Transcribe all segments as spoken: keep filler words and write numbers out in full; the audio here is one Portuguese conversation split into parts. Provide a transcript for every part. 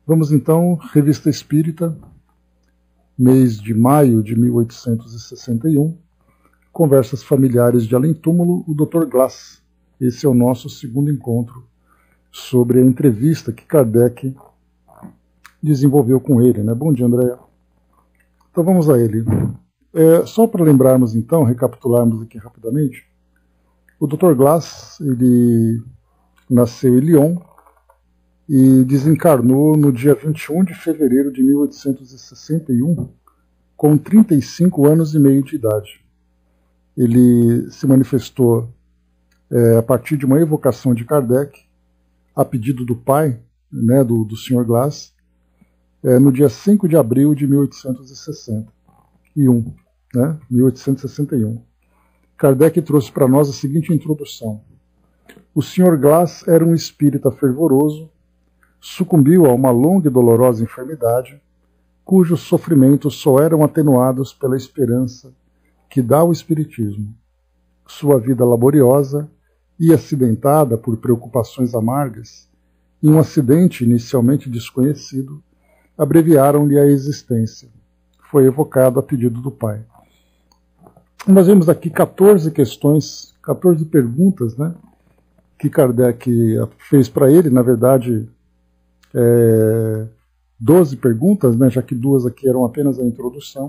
Vamos então, Revista Espírita, mês de maio de mil oitocentos e sessenta e um, Conversas Familiares de Além Túmulo, o doutor Glass. Esse é o nosso segundo encontro sobre a entrevista que Kardec desenvolveu com ele. Né? Bom dia, Andréa. Então vamos a ele. É, só para lembrarmos então, recapitularmos aqui rapidamente, o doutor Glass, ele nasceu em Lyon e desencarnou no dia vinte e um de fevereiro de mil oitocentos e sessenta e um, com trinta e cinco anos e meio de idade. Ele se manifestou é, a partir de uma evocação de Kardec, a pedido do pai, né, do, do senhor Glass, é, no dia cinco de abril de mil oitocentos e sessenta e um. Né, mil oitocentos e sessenta e um. Kardec trouxe para nós a seguinte introdução. O senhor Glass era um espírita fervoroso, sucumbiu a uma longa e dolorosa enfermidade, cujos sofrimentos só eram atenuados pela esperança que dá o espiritismo. Sua vida laboriosa e acidentada por preocupações amargas, e um acidente inicialmente desconhecido, abreviaram-lhe a existência. Foi evocado a pedido do pai. Nós vemos aqui quatorze questões, quatorze perguntas, né, que Kardec fez para ele, na verdade, é, doze perguntas, né, já que duas aqui eram apenas a introdução.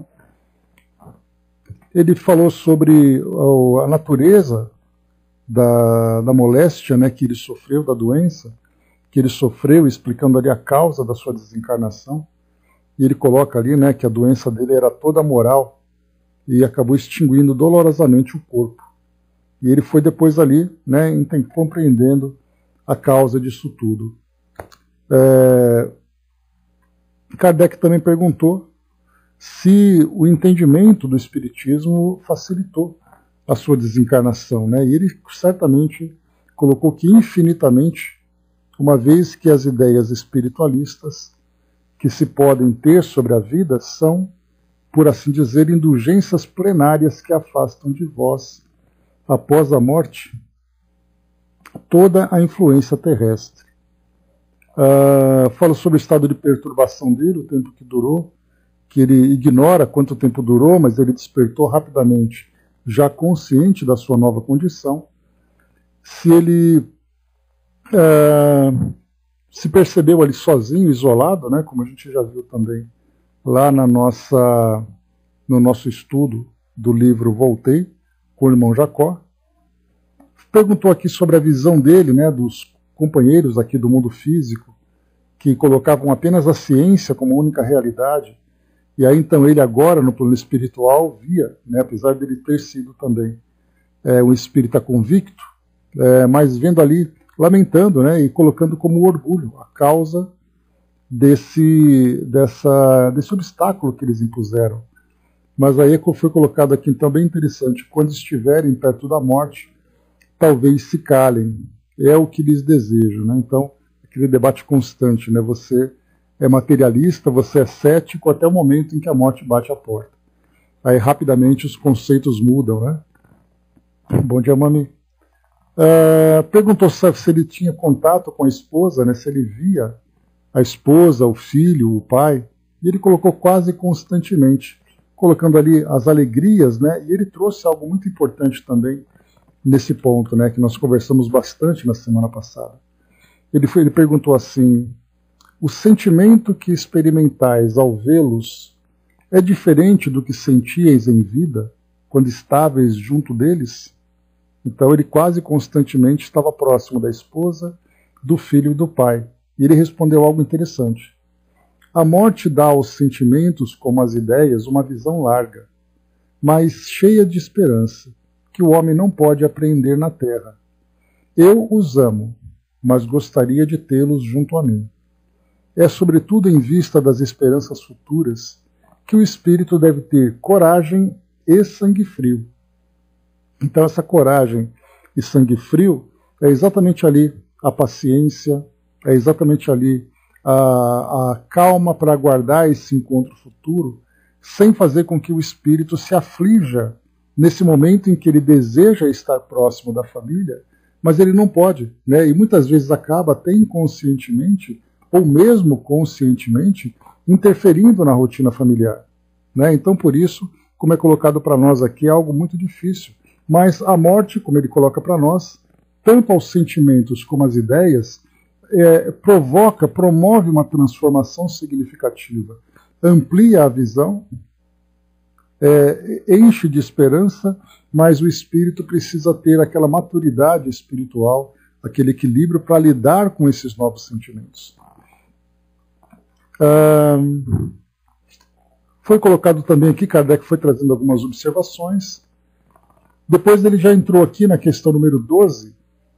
Ele falou sobre a natureza da, da moléstia, né, que ele sofreu, da doença que ele sofreu, explicando ali a causa da sua desencarnação. E ele coloca ali, né, que a doença dele era toda moral e acabou extinguindo dolorosamente o corpo. E ele foi depois ali, né, compreendendo a causa disso tudo. É... Kardec também perguntou se o entendimento do Espiritismo facilitou a sua desencarnação, né? E ele certamente colocou que infinitamente, uma vez que as ideias espiritualistas que se podem ter sobre a vida são, por assim dizer, indulgências plenárias que afastam de vós, após a morte, toda a influência terrestre. Uh, falo sobre o estado de perturbação dele, o tempo que durou, que ele ignora quanto tempo durou, mas ele despertou rapidamente, já consciente da sua nova condição. Se ele uh, se percebeu ali sozinho, isolado, né, como a gente já viu também lá na nossa, no nosso estudo do livro Voltei, com o irmão Jacó. Perguntou aqui sobre a visão dele, né, dos companheiros aqui do mundo físico, que colocavam apenas a ciência como única realidade. E aí então ele agora, no plano espiritual, via, né, apesar dele ter sido também é, um espírita convicto, é, mas vendo ali, lamentando, né, e colocando como orgulho a causa desse, dessa, desse obstáculo que eles impuseram. Mas aí foi colocado aqui então bem interessante, quando estiverem perto da morte, talvez se calem, é o que lhes desejo. Né? Então, aquele debate constante, né? Você é materialista, você é cético até o momento em que a morte bate a porta. Aí rapidamente os conceitos mudam, né? Bom dia, mami. Uh, perguntou se ele tinha contato com a esposa, né? Se ele via a esposa, o filho, o pai, e ele colocou quase constantemente, colocando ali as alegrias, né? E ele trouxe algo muito importante também nesse ponto, né? Que nós conversamos bastante na semana passada. Ele, foi, ele perguntou assim: o sentimento que experimentais ao vê-los é diferente do que sentíeis em vida, quando estáveis junto deles? Então ele quase constantemente estava próximo da esposa, do filho e do pai. E ele respondeu algo interessante. A morte dá aos sentimentos, como às ideias, uma visão larga, mas cheia de esperança, que o homem não pode apreender na terra. Eu os amo, mas gostaria de tê-los junto a mim. É sobretudo em vista das esperanças futuras que o espírito deve ter coragem e sangue frio. Então essa coragem e sangue frio é exatamente ali a paciência, é exatamente ali a, a calma para aguardar esse encontro futuro, sem fazer com que o espírito se aflija nesse momento em que ele deseja estar próximo da família, mas ele não pode, né? E muitas vezes acaba até inconscientemente ou mesmo conscientemente, interferindo na rotina familiar. Né? Então, por isso, como é colocado para nós aqui, é algo muito difícil. Mas a morte, como ele coloca para nós, tanto aos sentimentos como às ideias, é, provoca, promove uma transformação significativa, amplia a visão, é, enche de esperança, mas o espírito precisa ter aquela maturidade espiritual, aquele equilíbrio para lidar com esses novos sentimentos. Ah, foi colocado também aqui, Kardec foi trazendo algumas observações. Depois ele já entrou aqui na questão número doze,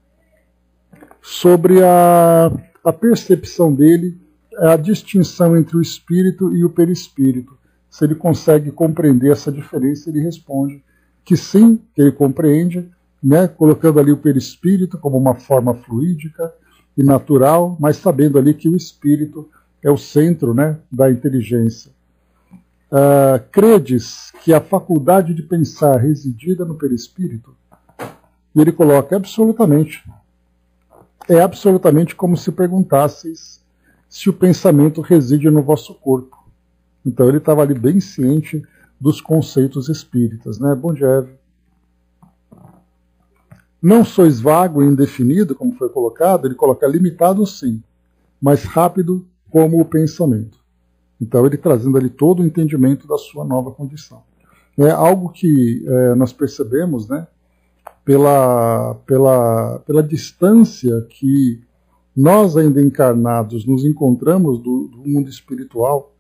sobre a, a percepção dele, a distinção entre o espírito e o perispírito. Se ele consegue compreender essa diferença, ele responde que sim, que ele compreende, né, colocando ali o perispírito como uma forma fluídica e natural, mas sabendo ali que o espírito é o centro, né, da inteligência. Uh, credes que a faculdade de pensar residida no perispírito? E ele coloca absolutamente. É absolutamente como se perguntasseis se o pensamento reside no vosso corpo. Então ele estava ali bem ciente dos conceitos espíritas, né? Bom dia, Eve. Não sois vago e indefinido, como foi colocado, ele coloca limitado sim, mas rápido como o pensamento. Então ele trazendo ali todo o entendimento da sua nova condição. É algo que é, nós percebemos, né, pela, pela, pela distância que nós ainda encarnados nos encontramos do, do mundo espiritual,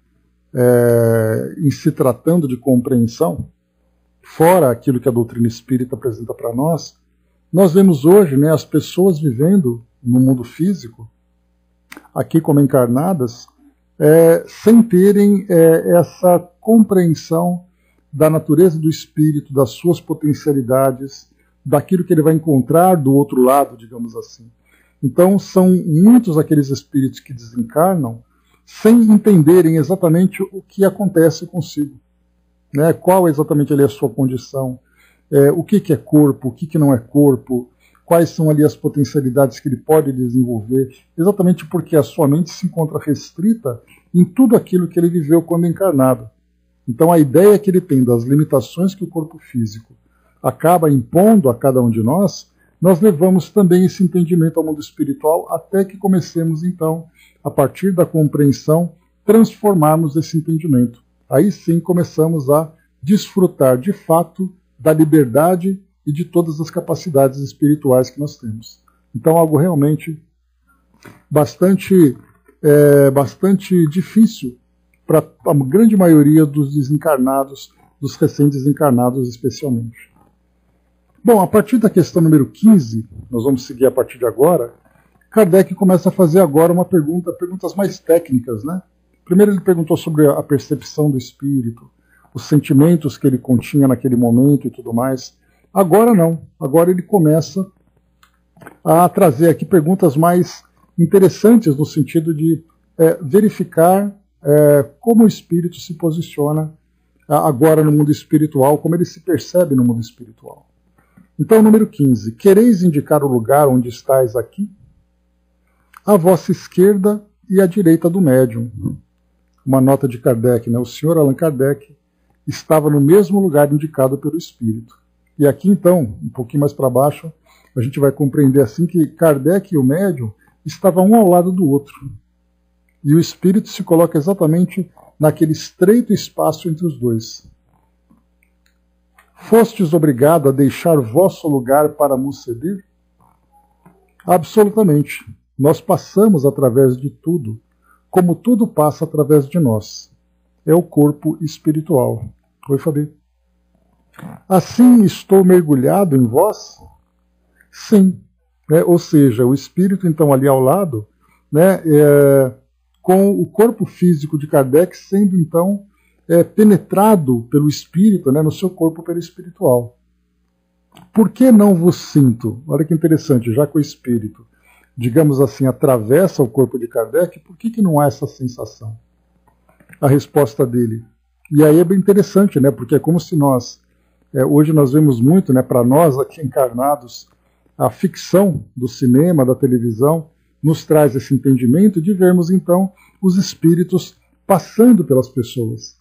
é, em se tratando de compreensão, fora aquilo que a doutrina espírita apresenta para nós, nós vemos hoje, né, as pessoas vivendo no mundo físico, aqui como encarnadas, é, sem terem é, essa compreensão da natureza do espírito, das suas potencialidades, daquilo que ele vai encontrar do outro lado, digamos assim. Então são muitos aqueles espíritos que desencarnam sem entenderem exatamente o que acontece consigo, né? Qual exatamente ali é a sua condição, é, o que, que é corpo, o que, que não é corpo, quais são ali as potencialidades que ele pode desenvolver, exatamente porque a sua mente se encontra restrita em tudo aquilo que ele viveu quando encarnado. Então a ideia que ele tem das limitações que o corpo físico acaba impondo a cada um de nós, nós levamos também esse entendimento ao mundo espiritual até que comecemos então, a partir da compreensão, transformarmos esse entendimento. Aí sim começamos a desfrutar de fato da liberdade e de todas as capacidades espirituais que nós temos. Então algo realmente bastante, é, bastante difícil para a grande maioria dos desencarnados, dos recém-desencarnados especialmente. Bom, a partir da questão número quinze, nós vamos seguir a partir de agora, Kardec começa a fazer agora uma pergunta, perguntas mais técnicas, né? Primeiro ele perguntou sobre a percepção do espírito, os sentimentos que ele continha naquele momento e tudo mais. Agora não, agora ele começa a trazer aqui perguntas mais interessantes no sentido de é, verificar é, como o espírito se posiciona agora no mundo espiritual, como ele se percebe no mundo espiritual. Então, número quinze. Quereis indicar o lugar onde estáis aqui? À vossa esquerda e à direita do médium. Uma nota de Kardec, né? O senhor Allan Kardec estava no mesmo lugar indicado pelo espírito. E aqui, então, um pouquinho mais para baixo, a gente vai compreender assim que Kardec e o médium estavam um ao lado do outro. E o espírito se coloca exatamente naquele estreito espaço entre os dois. Fostes obrigado a deixar vosso lugar para nos ceder? Absolutamente. Nós passamos através de tudo, como tudo passa através de nós. É o corpo espiritual. Oi, Fabi. Assim estou mergulhado em vós? Sim. É, ou seja, o espírito, então, ali ao lado, né, é, com o corpo físico de Kardec sendo, então, é, penetrado pelo espírito, né, no seu corpo perispiritual. Por que não vos sinto? Olha que interessante, já que o espírito, digamos assim, atravessa o corpo de Kardec, por que, que não há essa sensação? A resposta dele. E aí é bem interessante, né, porque é como se nós, é, hoje nós vemos muito, né, para nós aqui encarnados, a ficção do cinema, da televisão, nos traz esse entendimento de vermos então os espíritos passando pelas pessoas.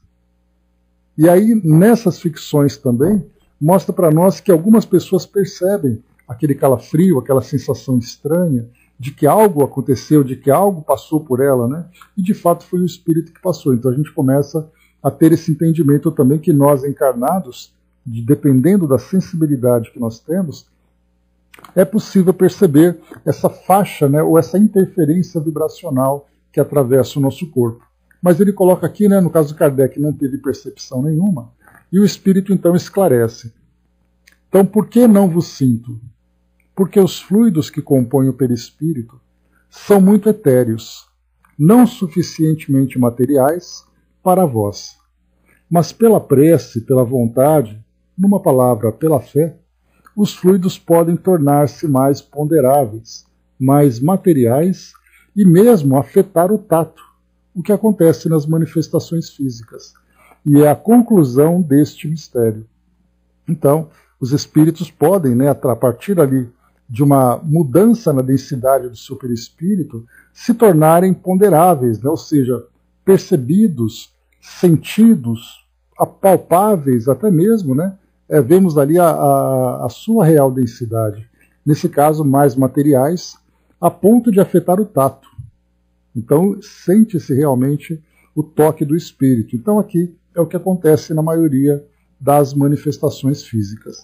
E aí, nessas ficções também, mostra para nós que algumas pessoas percebem aquele calafrio, aquela sensação estranha de que algo aconteceu, de que algo passou por ela, né? E de fato foi o espírito que passou. Então a gente começa a ter esse entendimento também que nós encarnados, de, dependendo da sensibilidade que nós temos, é possível perceber essa faixa, né, ou essa interferência vibracional que atravessa o nosso corpo. Mas ele coloca aqui, né, no caso de Kardec, não teve percepção nenhuma, e o espírito então esclarece. Então, por que não vos sinto? Porque os fluidos que compõem o perispírito são muito etéreos, não suficientemente materiais para vós. Mas pela prece, pela vontade, numa palavra, pela fé, os fluidos podem tornar-se mais ponderáveis, mais materiais e mesmo afetar o tato, o que acontece nas manifestações físicas. E é a conclusão deste mistério. Então, os espíritos podem, né, a partir ali de uma mudança na densidade do seu perispírito, se tornarem ponderáveis, né, ou seja, percebidos, sentidos, apalpáveis até mesmo, né? É, vemos ali a, a, a sua real densidade, nesse caso mais materiais, a ponto de afetar o tato. Então sente-se realmente o toque do espírito. Então aqui é o que acontece na maioria das manifestações físicas.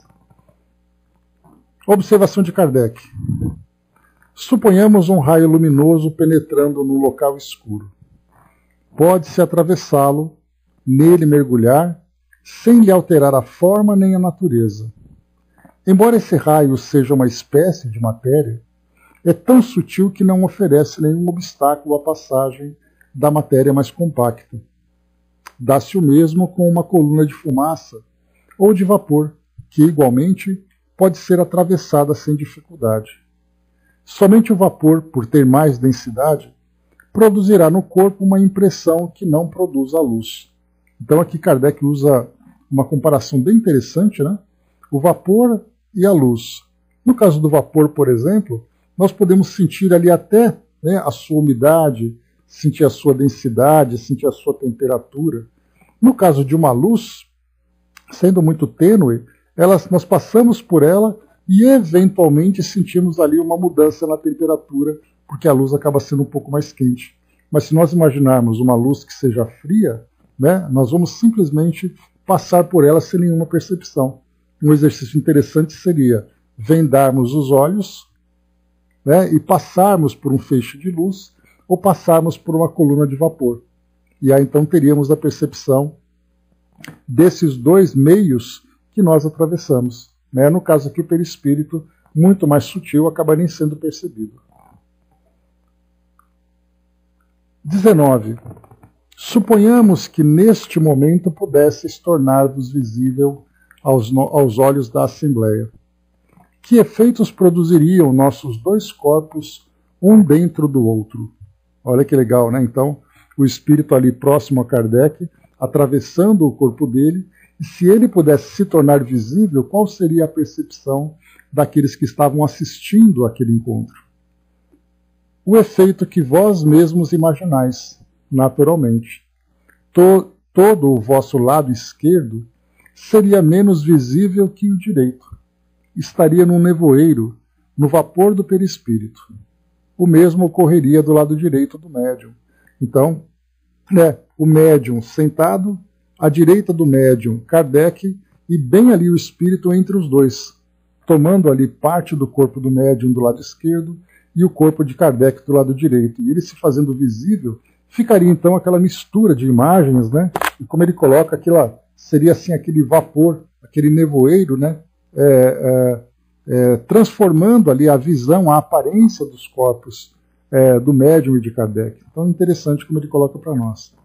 Observação de Kardec. Suponhamos um raio luminoso penetrando num local escuro. Pode-se atravessá-lo, nele mergulhar, sem lhe alterar a forma nem a natureza. Embora esse raio seja uma espécie de matéria, é tão sutil que não oferece nenhum obstáculo à passagem da matéria mais compacta. Dá-se o mesmo com uma coluna de fumaça ou de vapor, que, igualmente, pode ser atravessada sem dificuldade. Somente o vapor, por ter mais densidade, produzirá no corpo uma impressão que não produz a luz. Então aqui Kardec usa uma comparação bem interessante, né? O vapor e a luz. No caso do vapor, por exemplo, nós podemos sentir ali até, né, a sua umidade, sentir a sua densidade, sentir a sua temperatura. No caso de uma luz, sendo muito tênue, elas, nós passamos por ela e eventualmente sentimos ali uma mudança na temperatura, porque a luz acaba sendo um pouco mais quente. Mas se nós imaginarmos uma luz que seja fria, né, nós vamos simplesmente passar por ela sem nenhuma percepção. Um exercício interessante seria vendarmos os olhos, né, e passarmos por um feixe de luz ou passarmos por uma coluna de vapor. E aí então teríamos a percepção desses dois meios que nós atravessamos. Né? No caso aqui, o perispírito, muito mais sutil, acaba nem sendo percebido. dezenove. Suponhamos que neste momento pudesseis tornar-vos visível aos, no, aos olhos da Assembleia. Que efeitos produziriam nossos dois corpos, um dentro do outro? Olha que legal, né? Então, o espírito ali próximo a Kardec, atravessando o corpo dele, e se ele pudesse se tornar visível, qual seria a percepção daqueles que estavam assistindo àquele encontro? O efeito que vós mesmos imaginais, naturalmente. To, todo o vosso lado esquerdo seria menos visível que o direito. Estaria num nevoeiro, no vapor do perispírito. O mesmo ocorreria do lado direito do médium. Então, né, o médium sentado, à direita do médium, Kardec, e bem ali o espírito entre os dois, tomando ali parte do corpo do médium do lado esquerdo e o corpo de Kardec do lado direito. E ele se fazendo visível, ficaria então aquela mistura de imagens, né? E como ele coloca, aquilo seria assim aquele vapor, aquele nevoeiro, né? É, é, é, transformando ali a visão, a aparência dos corpos é, do médium e de Kardec. Então é interessante como ele coloca para nós.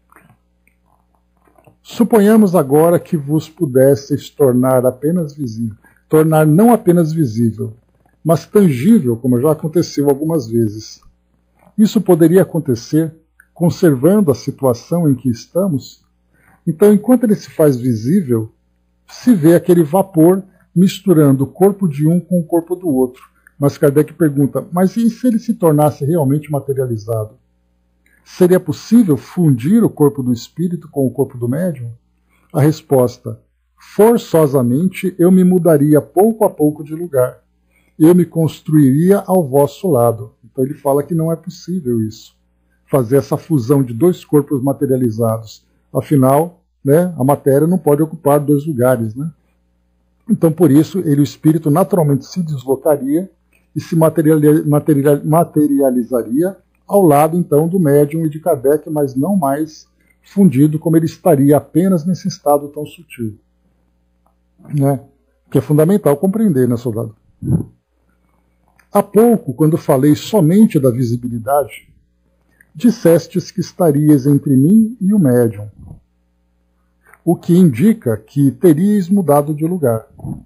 Suponhamos agora que vos pudesseis tornar apenas visível, tornar não apenas visível, mas tangível, como já aconteceu algumas vezes. Isso poderia acontecer conservando a situação em que estamos? Então, enquanto ele se faz visível, se vê aquele vapor misturando o corpo de um com o corpo do outro. Mas Kardec pergunta, mas e se ele se tornasse realmente materializado? Seria possível fundir o corpo do espírito com o corpo do médium? A resposta, forçosamente eu me mudaria pouco a pouco de lugar. Eu me construiria ao vosso lado. Então ele fala que não é possível isso, fazer essa fusão de dois corpos materializados. Afinal, né, a matéria não pode ocupar dois lugares, né? Então, por isso, ele, o espírito naturalmente se deslocaria e se materializaria ao lado, então, do médium e de Kardec, mas não mais fundido como ele estaria apenas nesse estado tão sutil. Né? Que é fundamental compreender, né, soldado? Há pouco, quando falei somente da visibilidade, dissestes que estarias entre mim e o médium, o que indica que teríeis mudado de lugar.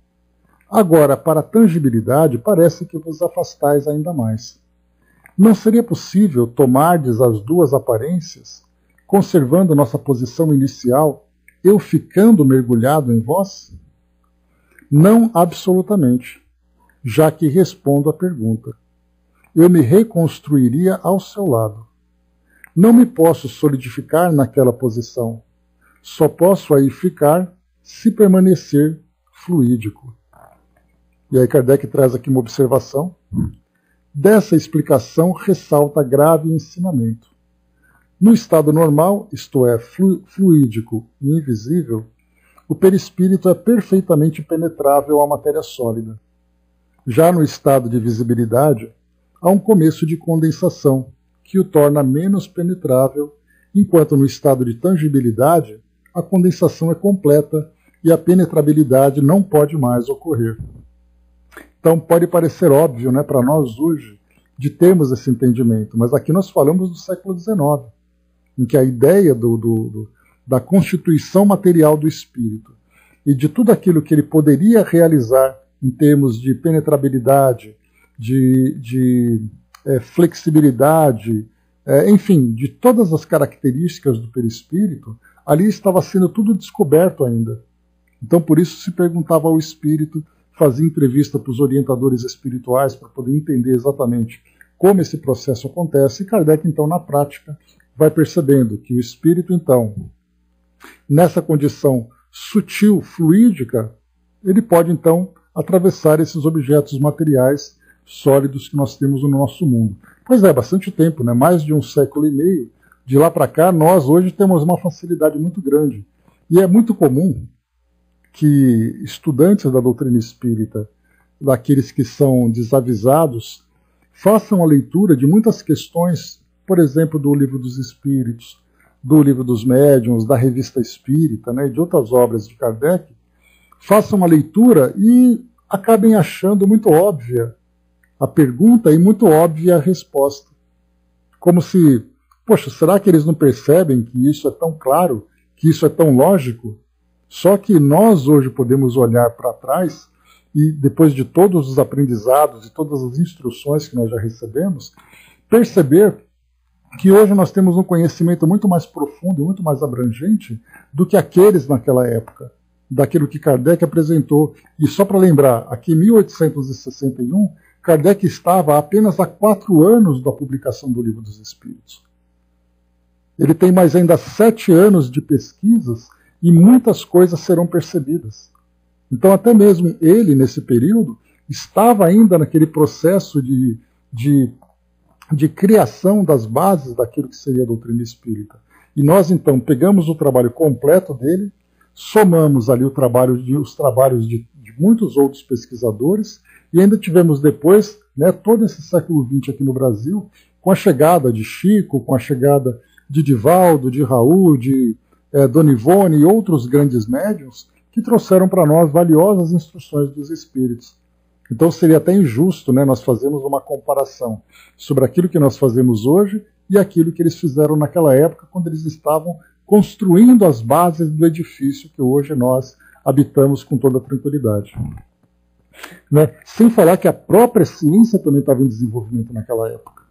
Agora, para a tangibilidade, parece que vos afastais ainda mais. Não seria possível tomardes as duas aparências, conservando nossa posição inicial, eu ficando mergulhado em vós? Não absolutamente, já que respondo à pergunta. Eu me reconstruiria ao seu lado. Não me posso solidificar naquela posição. Só posso aí ficar se permanecer fluídico. E aí Kardec traz aqui uma observação. Dessa explicação ressalta grave ensinamento. No estado normal, isto é, flu fluídico e invisível, o perispírito é perfeitamente penetrável à matéria sólida. Já no estado de visibilidade, há um começo de condensação, que o torna menos penetrável, enquanto no estado de tangibilidade, a condensação é completa e a penetrabilidade não pode mais ocorrer. Então pode parecer óbvio, né, para nós hoje de termos esse entendimento, mas aqui nós falamos do século dezenove, em que a ideia do, do, do, da constituição material do espírito e de tudo aquilo que ele poderia realizar em termos de penetrabilidade, de, de é, flexibilidade, é, enfim, de todas as características do perispírito, ali estava sendo tudo descoberto ainda. Então, por isso se perguntava ao espírito, fazia entrevista para os orientadores espirituais para poder entender exatamente como esse processo acontece. E Kardec, então, na prática, vai percebendo que o espírito, então, nessa condição sutil, fluídica, ele pode, então, atravessar esses objetos materiais sólidos que nós temos no nosso mundo. Pois é, bastante tempo, né? Mais de um século e meio. De lá para cá, nós hoje temos uma facilidade muito grande. E é muito comum que estudantes da doutrina espírita, daqueles que são desavisados, façam a leitura de muitas questões, por exemplo, do Livro dos Espíritos, do Livro dos Médiuns, da Revista Espírita, né, de outras obras de Kardec, façam a leitura e acabem achando muito óbvia a pergunta e muito óbvia a resposta. Como se, poxa, será que eles não percebem que isso é tão claro, que isso é tão lógico? Só que nós hoje podemos olhar para trás e, depois de todos os aprendizados e todas as instruções que nós já recebemos, perceber que hoje nós temos um conhecimento muito mais profundo e muito mais abrangente do que aqueles naquela época, daquilo que Kardec apresentou. E só para lembrar, aqui em mil oitocentos e sessenta e um, Kardec estava apenas há quatro anos da publicação do Livro dos Espíritos. Ele tem mais ainda sete anos de pesquisas e muitas coisas serão percebidas. Então, até mesmo ele, nesse período, estava ainda naquele processo de, de, de criação das bases daquilo que seria a doutrina espírita. E nós, então, pegamos o trabalho completo dele, somamos ali o trabalho de, os trabalhos de, de muitos outros pesquisadores, e ainda tivemos depois, né, todo esse século vinte aqui no Brasil, com a chegada de Chico, com a chegada de Divaldo, de Raul, de É, Dona Ivone e outros grandes médiuns que trouxeram para nós valiosas instruções dos espíritos. Então seria até injusto, né, nós fazermos uma comparação sobre aquilo que nós fazemos hoje e aquilo que eles fizeram naquela época, quando eles estavam construindo as bases do edifício que hoje nós habitamos com toda tranquilidade. Né? Sem falar que a própria ciência também estava em desenvolvimento naquela época.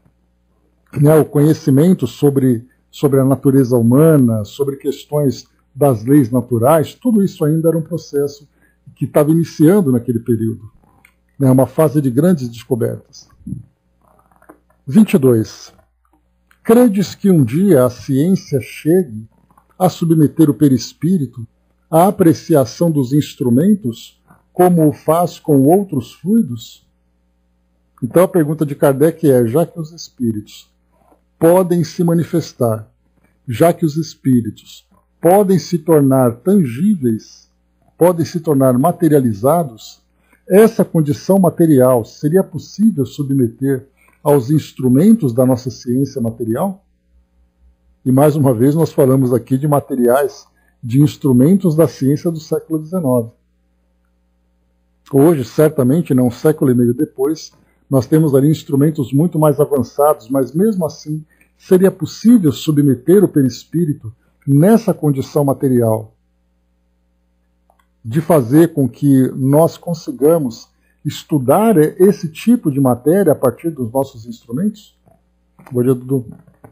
Né? O conhecimento sobre sobre a natureza humana, sobre questões das leis naturais, tudo isso ainda era um processo que estava iniciando naquele período. É uma fase de grandes descobertas. vinte e dois. Credes que um dia a ciência chegue a submeter o perispírito à apreciação dos instrumentos, como o faz com outros fluidos? Então a pergunta de Kardec é, já que os espíritos podem se manifestar, já que os espíritos podem se tornar tangíveis, podem se tornar materializados, essa condição material seria possível submeter aos instrumentos da nossa ciência material? E mais uma vez nós falamos aqui de materiais, de instrumentos da ciência do século dezenove. Hoje, certamente, não um século e meio depois, nós temos ali instrumentos muito mais avançados, mas mesmo assim seria possível submeter o perispírito nessa condição material, de fazer com que nós consigamos estudar esse tipo de matéria a partir dos nossos instrumentos? Bom dia, Dudu.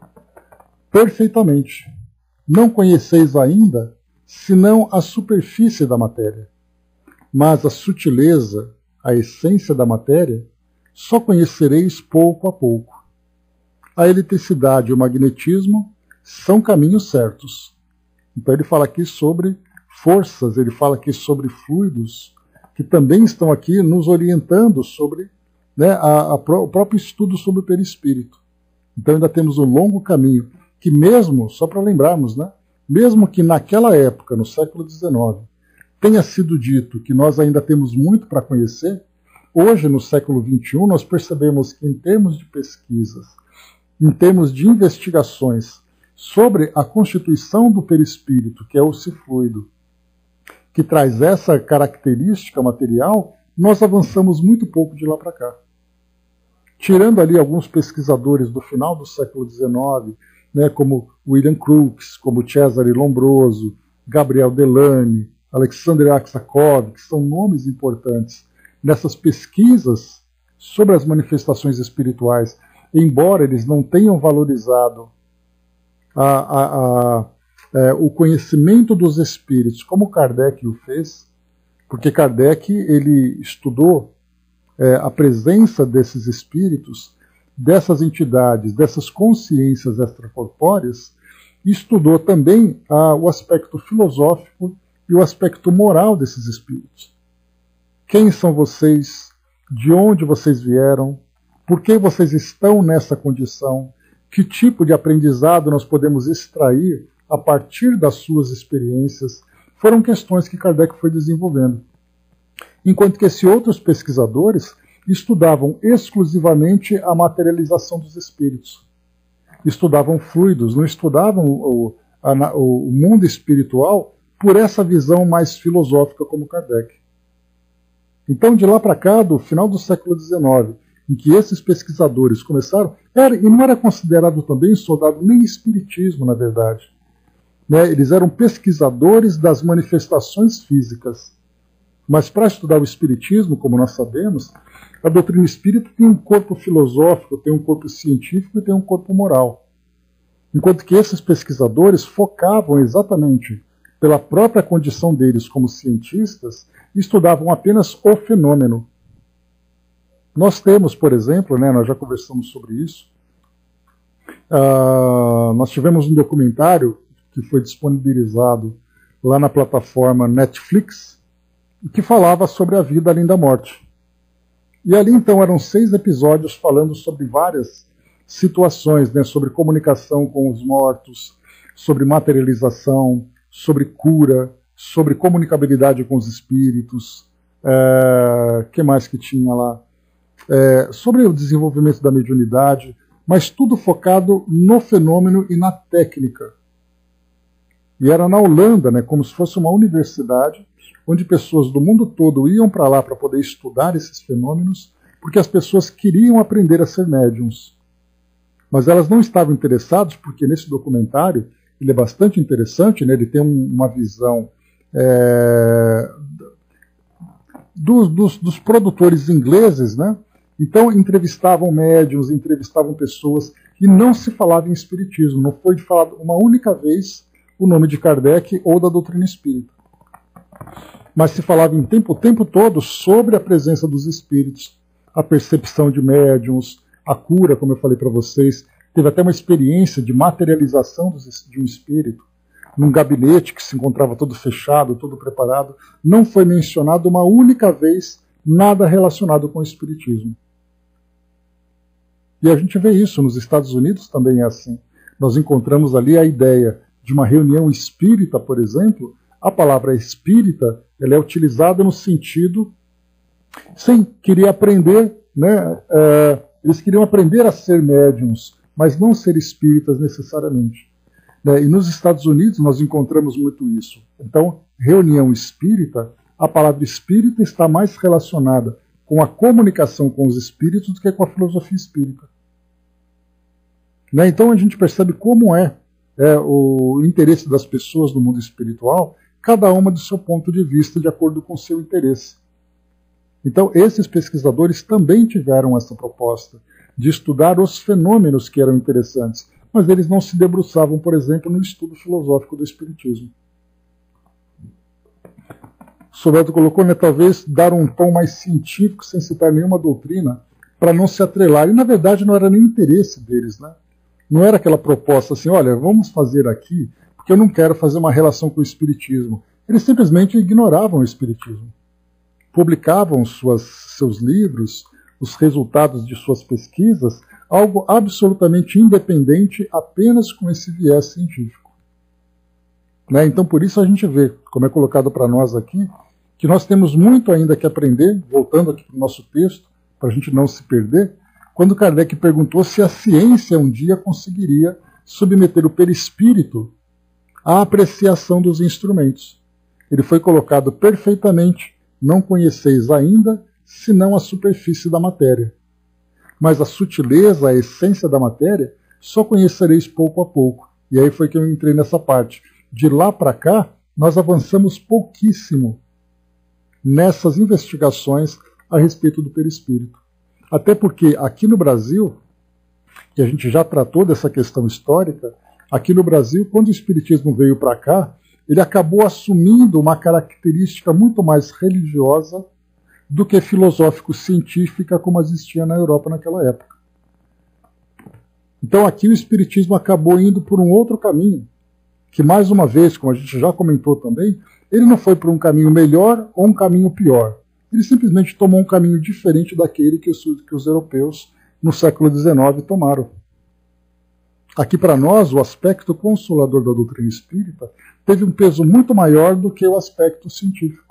Perfeitamente. Não conheceis ainda, senão a superfície da matéria, mas a sutileza, a essência da matéria, só conhecereis pouco a pouco. A eletricidade e o magnetismo são caminhos certos. Então ele fala aqui sobre forças, ele fala aqui sobre fluidos, que também estão aqui nos orientando sobre, né, a, a, o próprio estudo sobre o perispírito. Então ainda temos um longo caminho, que mesmo, só para lembrarmos, né, mesmo que naquela época, no século dezenove, tenha sido dito que nós ainda temos muito para conhecer, hoje, no século vinte e um, nós percebemos que em termos de pesquisas, em termos de investigações sobre a constituição do perispírito, que é o cifluido, que traz essa característica material, nós avançamos muito pouco de lá para cá. Tirando ali alguns pesquisadores do final do século dezenove, né, como William Crookes, como Cesare Lombroso, Gabriel Delany, Alexander Aksakov, que são nomes importantes nessas pesquisas sobre as manifestações espirituais, embora eles não tenham valorizado a, a, a, é, o conhecimento dos espíritos, como Kardec o fez, porque Kardec ele estudou é, a presença desses espíritos, dessas entidades, dessas consciências extracorpóreas, e estudou também ah, o aspecto filosófico e o aspecto moral desses espíritos. Quem são vocês? De onde vocês vieram? Por que vocês estão nessa condição? Que tipo de aprendizado nós podemos extrair a partir das suas experiências? Foram questões que Kardec foi desenvolvendo. Enquanto que esses outros pesquisadores estudavam exclusivamente a materialização dos espíritos. Estudavam fluidos, não estudavam o, a, o mundo espiritual por essa visão mais filosófica como Kardec. Então, de lá para cá, do final do século dezenove, em que esses pesquisadores começaram, era, e não era considerado também soldado nem espiritismo, na verdade. Né? Eles eram pesquisadores das manifestações físicas. Mas para estudar o espiritismo, como nós sabemos, a doutrina espírita tem um corpo filosófico, tem um corpo científico e tem um corpo moral. Enquanto que esses pesquisadores focavam exatamente pela própria condição deles como cientistas, estudavam apenas o fenômeno. Nós temos, por exemplo, né, nós já conversamos sobre isso, uh, nós tivemos um documentário que foi disponibilizado lá na plataforma Netflix, que falava sobre a vida além da morte. E ali, então, eram seis episódios falando sobre várias situações, né, sobre comunicação com os mortos, sobre materialização, sobre cura, sobre comunicabilidade com os espíritos, é, que mais que tinha lá? É, sobre o desenvolvimento da mediunidade, mas tudo focado no fenômeno e na técnica. E era na Holanda, né, como se fosse uma universidade, onde pessoas do mundo todo iam para lá para poder estudar esses fenômenos, porque as pessoas queriam aprender a ser médiums. Mas elas não estavam interessadas, porque nesse documentário, ele é bastante interessante, né, ele tem um, uma visão é, dos, dos, dos produtores ingleses, né? Então entrevistavam médiums, entrevistavam pessoas, e não se falava em espiritismo, não foi falado uma única vez o nome de Kardec ou da doutrina espírita. mas se falava em tempo, o tempo todo sobre a presença dos espíritos, a percepção de médiums, a cura, como eu falei para vocês. Teve até uma experiência de materialização de um espírito num gabinete que se encontrava todo fechado, todo preparado. Não foi mencionado uma única vez nada relacionado com o espiritismo. E a gente vê isso nos Estados Unidos, também é assim. Nós encontramos ali a ideia de uma reunião espírita, por exemplo. A palavra espírita, ela é utilizada no sentido, sim, queria aprender, né? É, eles queriam aprender a ser médiums, mas não ser espíritas necessariamente. E nos Estados Unidos nós encontramos muito isso. Então, reunião espírita, a palavra espírita está mais relacionada com a comunicação com os espíritos do que com a filosofia espírita. Então a gente percebe como é, é o interesse das pessoas no mundo espiritual, cada uma do seu ponto de vista, de acordo com o seu interesse. Então esses pesquisadores também tiveram essa proposta de estudar os fenômenos que eram interessantes, mas eles não se debruçavam, por exemplo, no estudo filosófico do espiritismo. Soberto colocou, né, talvez dar um tom mais científico, sem citar nenhuma doutrina, para não se atrelar. E, na verdade, não era nem interesse deles, né? Não era aquela proposta assim, olha, vamos fazer aqui, porque eu não quero fazer uma relação com o espiritismo. Eles simplesmente ignoravam o espiritismo. Publicavam suas, seus livros, os resultados de suas pesquisas, algo absolutamente independente, apenas com esse viés científico. Né? Então, por isso a gente vê, como é colocado para nós aqui, que nós temos muito ainda que aprender, voltando aqui para o nosso texto, para a gente não se perder, quando Kardec perguntou se a ciência um dia conseguiria submeter o perispírito à apreciação dos instrumentos. Ele foi colocado perfeitamente, não conheceis ainda, senão a superfície da matéria. Mas a sutileza, a essência da matéria, só conhecereis pouco a pouco. E aí foi que eu entrei nessa parte. De lá para cá, nós avançamos pouquíssimo nessas investigações a respeito do perispírito. Até porque aqui no Brasil, que a gente já tratou dessa questão histórica, aqui no Brasil, quando o espiritismo veio para cá, ele acabou assumindo uma característica muito mais religiosa do que filosófico-científica como existia na Europa naquela época. Então aqui o espiritismo acabou indo por um outro caminho, que mais uma vez, como a gente já comentou também, ele não foi por um caminho melhor ou um caminho pior. Ele simplesmente tomou um caminho diferente daquele que os, que os europeus no século dezenove tomaram. Aqui para nós, o aspecto consolador da doutrina espírita teve um peso muito maior do que o aspecto científico.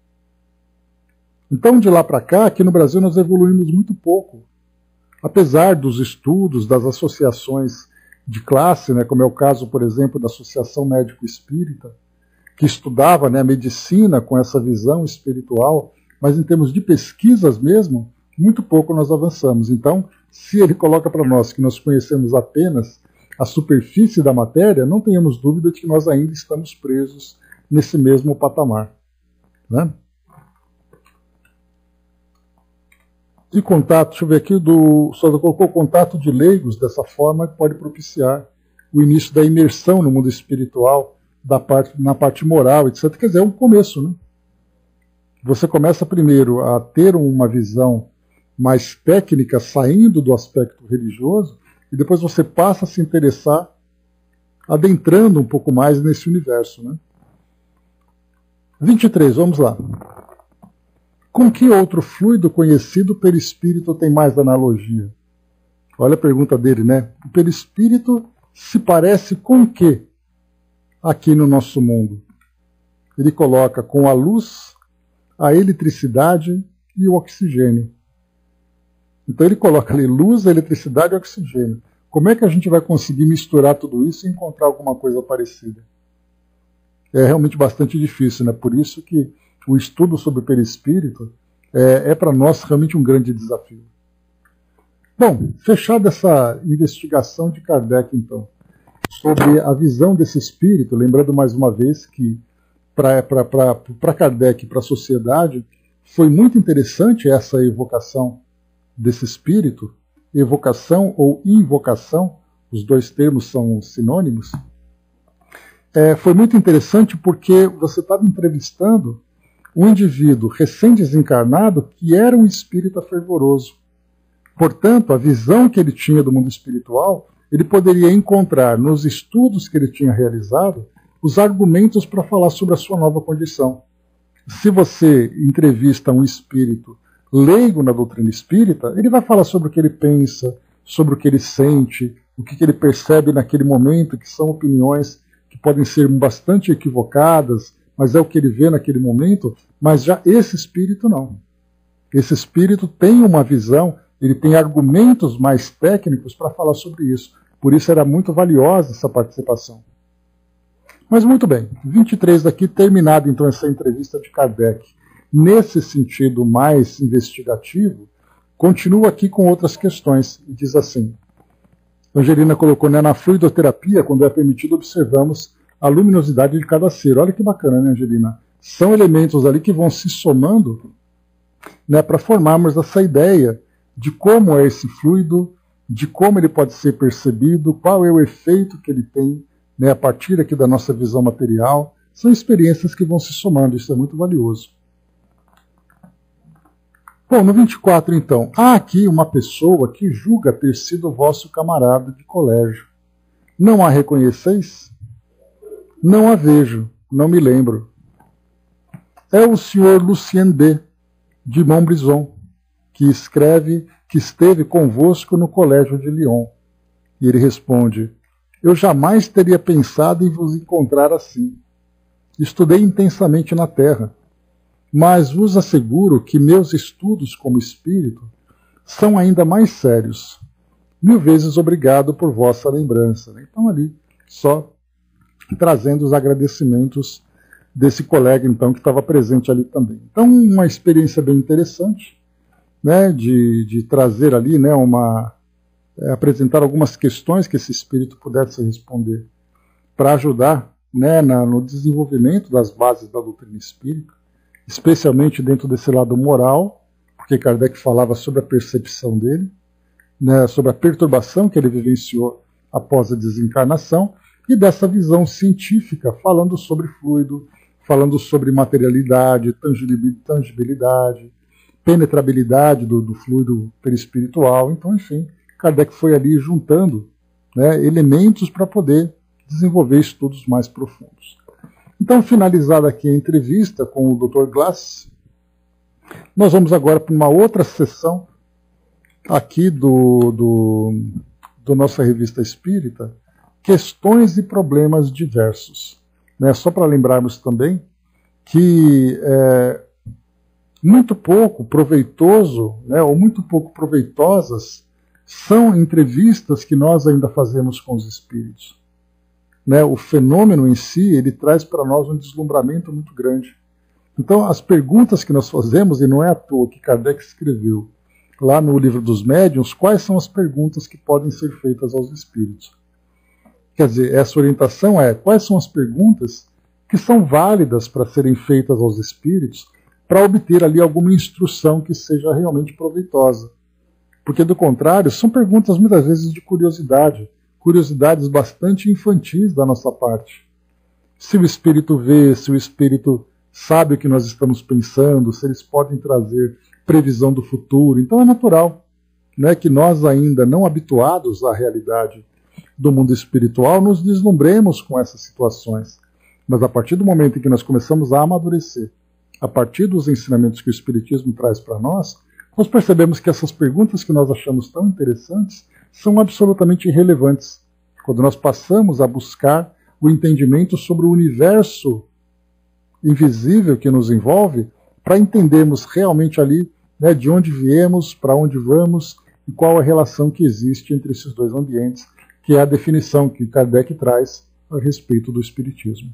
Então, de lá para cá, aqui no Brasil nós evoluímos muito pouco. Apesar dos estudos, das associações de classe, né, como é o caso, por exemplo, da Associação Médico Espírita, que estudava, né, a medicina com essa visão espiritual, mas em termos de pesquisas mesmo, muito pouco nós avançamos. Então, se ele coloca para nós que nós conhecemos apenas a superfície da matéria, não tenhamos dúvida de que nós ainda estamos presos nesse mesmo patamar. Né? De contato, deixa eu ver aqui, do, só colocou contato de leigos dessa forma que pode propiciar o início da imersão no mundo espiritual, da parte, na parte moral, etcétera. Quer dizer, é um começo, né? Você começa primeiro a ter uma visão mais técnica, saindo do aspecto religioso, e depois você passa a se interessar, adentrando um pouco mais nesse universo. Né? vinte e três, vamos lá. Com que outro fluido conhecido o perispírito tem mais analogia? Olha a pergunta dele, né? O perispírito se parece com o que aqui no nosso mundo? Ele coloca com a luz, a eletricidade e o oxigênio. Então ele coloca ali luz, eletricidade e oxigênio. Como é que a gente vai conseguir misturar tudo isso e encontrar alguma coisa parecida? É realmente bastante difícil, né? Por isso que o estudo sobre o perispírito é, é para nós realmente um grande desafio. Bom, fechada essa investigação de Kardec, então, sobre a visão desse espírito, lembrando mais uma vez que para Kardec e para a sociedade foi muito interessante essa evocação desse espírito, evocação ou invocação, os dois termos são sinônimos. É, foi muito interessante porque você estava entrevistando um indivíduo recém-desencarnado que era um espírita fervoroso. Portanto, a visão que ele tinha do mundo espiritual, ele poderia encontrar nos estudos que ele tinha realizado os argumentos para falar sobre a sua nova condição. Se você entrevista um espírito leigo na doutrina espírita, ele vai falar sobre o que ele pensa, sobre o que ele sente, o que ele percebe naquele momento, que são opiniões que podem ser bastante equivocadas, mas é o que ele vê naquele momento. Mas já esse espírito não. Esse espírito tem uma visão, ele tem argumentos mais técnicos para falar sobre isso. Por isso era muito valiosa essa participação. Mas muito bem, vinte e três daqui, terminada então essa entrevista de Kardec. Nesse sentido mais investigativo, continua aqui com outras questões. E diz assim, Angelina colocou, né, na fluidoterapia, quando é permitido, observamos a luminosidade de cada ser. Olha que bacana, né, Angelina? São elementos ali que vão se somando, né, para formarmos essa ideia de como é esse fluido, de como ele pode ser percebido, qual é o efeito que ele tem, né, a partir aqui da nossa visão material. São experiências que vão se somando, isso é muito valioso. Bom, no vinte e quatro, então, há aqui uma pessoa que julga ter sido vosso camarada de colégio. Não a reconheceis? Não a vejo, não me lembro. É o senhor Lucien B., de Montbrison, que escreve que esteve convosco no colégio de Lyon. E ele responde, eu jamais teria pensado em vos encontrar assim. Estudei intensamente na Terra, mas vos asseguro que meus estudos como espírito são ainda mais sérios. Mil vezes obrigado por vossa lembrança. Então ali, só trazendo os agradecimentos desse colega, então, que estava presente ali também. Então, uma experiência bem interessante, né, de, de trazer ali, né, uma, é, apresentar algumas questões que esse espírito pudesse responder para ajudar, né, na, no desenvolvimento das bases da doutrina espírita, especialmente dentro desse lado moral, porque Kardec falava sobre a percepção dele, né, sobre a perturbação que ele vivenciou após a desencarnação, e dessa visão científica, falando sobre fluido, falando sobre materialidade, tangibilidade, penetrabilidade do, do fluido perispiritual. Então, enfim, Kardec foi ali juntando, né, elementos para poder desenvolver estudos mais profundos. Então, finalizada aqui a entrevista com o doutor Glass, nós vamos agora para uma outra sessão aqui do, do, do nossa revista espírita, Questões e Problemas Diversos. Né? Só para lembrarmos também que é muito pouco proveitoso, né, ou muito pouco proveitosas são entrevistas que nós ainda fazemos com os espíritos. Né, o fenômeno em si, ele traz para nós um deslumbramento muito grande. Então, as perguntas que nós fazemos, e não é à toa que Kardec escreveu lá no Livro dos Médiuns, quais são as perguntas que podem ser feitas aos espíritos. Quer dizer, essa orientação é quais são as perguntas que são válidas para serem feitas aos espíritos para obter ali alguma instrução que seja realmente proveitosa. Porque, do contrário, são perguntas muitas vezes de curiosidade, curiosidades bastante infantis da nossa parte. Se o espírito vê, se o espírito sabe o que nós estamos pensando, se eles podem trazer previsão do futuro. Então é natural, né, que nós ainda não habituados à realidade do mundo espiritual nos deslumbremos com essas situações. Mas a partir do momento em que nós começamos a amadurecer, a partir dos ensinamentos que o Espiritismo traz para nós, nós percebemos que essas perguntas que nós achamos tão interessantes são absolutamente irrelevantes. Quando nós passamos a buscar o entendimento sobre o universo invisível que nos envolve, para entendermos realmente ali, né, de onde viemos, para onde vamos e qual a relação que existe entre esses dois ambientes, que é a definição que Kardec traz a respeito do Espiritismo.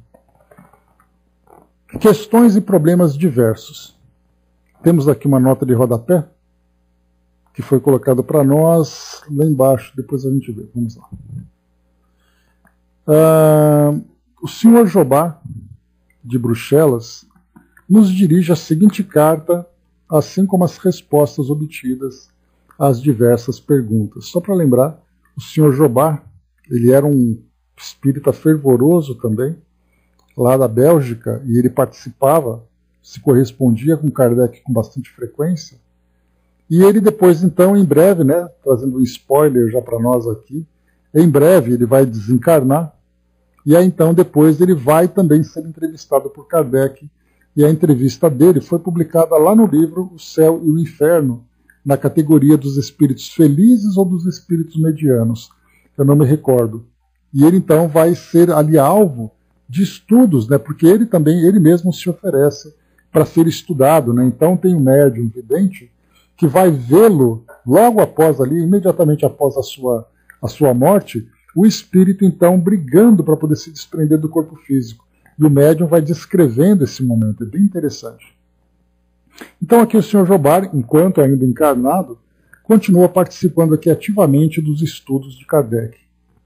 Questões e problemas diversos. Temos aqui uma nota de rodapé que foi colocada para nós lá embaixo, depois a gente vê. Vamos lá. Ah, o senhor Jobá, de Bruxelas, nos dirige a seguinte carta, assim como as respostas obtidas às diversas perguntas. Só para lembrar, o senhor Jobá, ele era um espírita fervoroso também, lá da Bélgica, e ele participava se correspondia com Kardec com bastante frequência. E ele depois, então, em breve, né, trazendo um spoiler já para nós aqui, em breve ele vai desencarnar, e aí então depois ele vai também ser entrevistado por Kardec, e a entrevista dele foi publicada lá no livro O Céu e o Inferno, na categoria dos espíritos felizes ou dos espíritos medianos, eu não me recordo. E ele então vai ser ali alvo de estudos, né, porque ele também, ele mesmo se oferece para ser estudado, né? Então tem um médium vidente que vai vê-lo logo após ali, imediatamente após a sua, a sua morte, o espírito então brigando para poder se desprender do corpo físico. E o médium vai descrevendo esse momento, é bem interessante. Então aqui o senhor Jobard, enquanto ainda encarnado, continua participando aqui ativamente dos estudos de Kardec.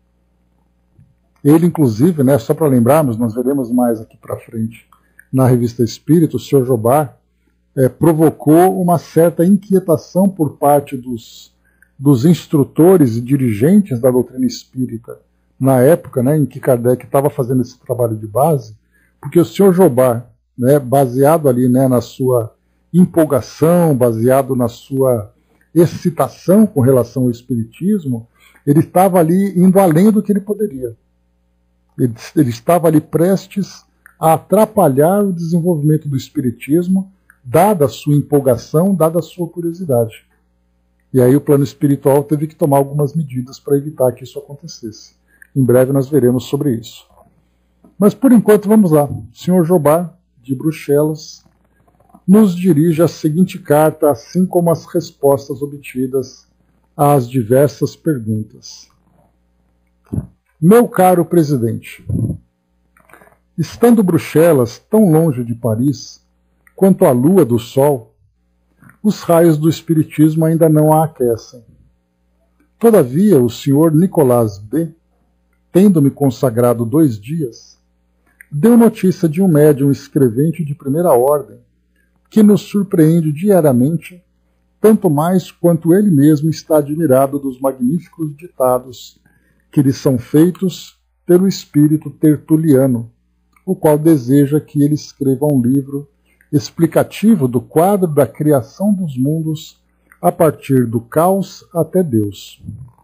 Ele, inclusive, né, só para lembrarmos, nós veremos mais aqui para frente, na Revista Espírita, o senhor Jobard é, provocou uma certa inquietação por parte dos, dos instrutores e dirigentes da doutrina espírita, na época, né, em que Kardec estava fazendo esse trabalho de base, porque o senhor Jobard, né, baseado ali, né, na sua empolgação, baseado na sua excitação com relação ao espiritismo, ele estava ali indo além do que ele poderia. Ele, ele estava ali prestes a atrapalhar o desenvolvimento do espiritismo, dada a sua empolgação, dada a sua curiosidade. E aí o plano espiritual teve que tomar algumas medidas para evitar que isso acontecesse. Em breve nós veremos sobre isso. Mas por enquanto vamos lá. O senhor Jobard, de Bruxelas, nos dirige a seguinte carta, assim como as respostas obtidas às diversas perguntas. Meu caro presidente, estando Bruxelas tão longe de Paris quanto a lua do sol, os raios do espiritismo ainda não a aquecem. Todavia, o senhor Nicolas B., tendo-me consagrado dois dias, deu notícia de um médium escrevente de primeira ordem, que nos surpreende diariamente, tanto mais quanto ele mesmo está admirado dos magníficos ditados que lhe são feitos pelo espírito tertuliano, o qual deseja que ele escreva um livro explicativo do quadro da criação dos mundos a partir do caos até Deus.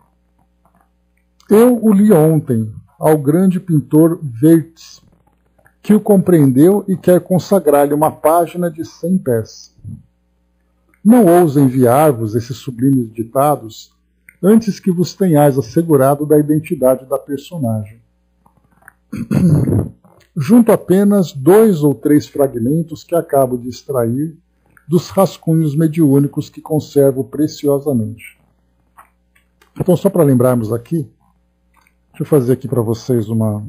Eu o li ontem ao grande pintor Wiertz, que o compreendeu e quer consagrar-lhe uma página de cem pés. Não ouso enviar-vos esses sublimes ditados antes que vos tenhais assegurado da identidade da personagem. Junto apenas dois ou três fragmentos que acabo de extrair dos rascunhos mediúnicos que conservo preciosamente. Então, só para lembrarmos aqui, deixa eu fazer aqui para vocês uma...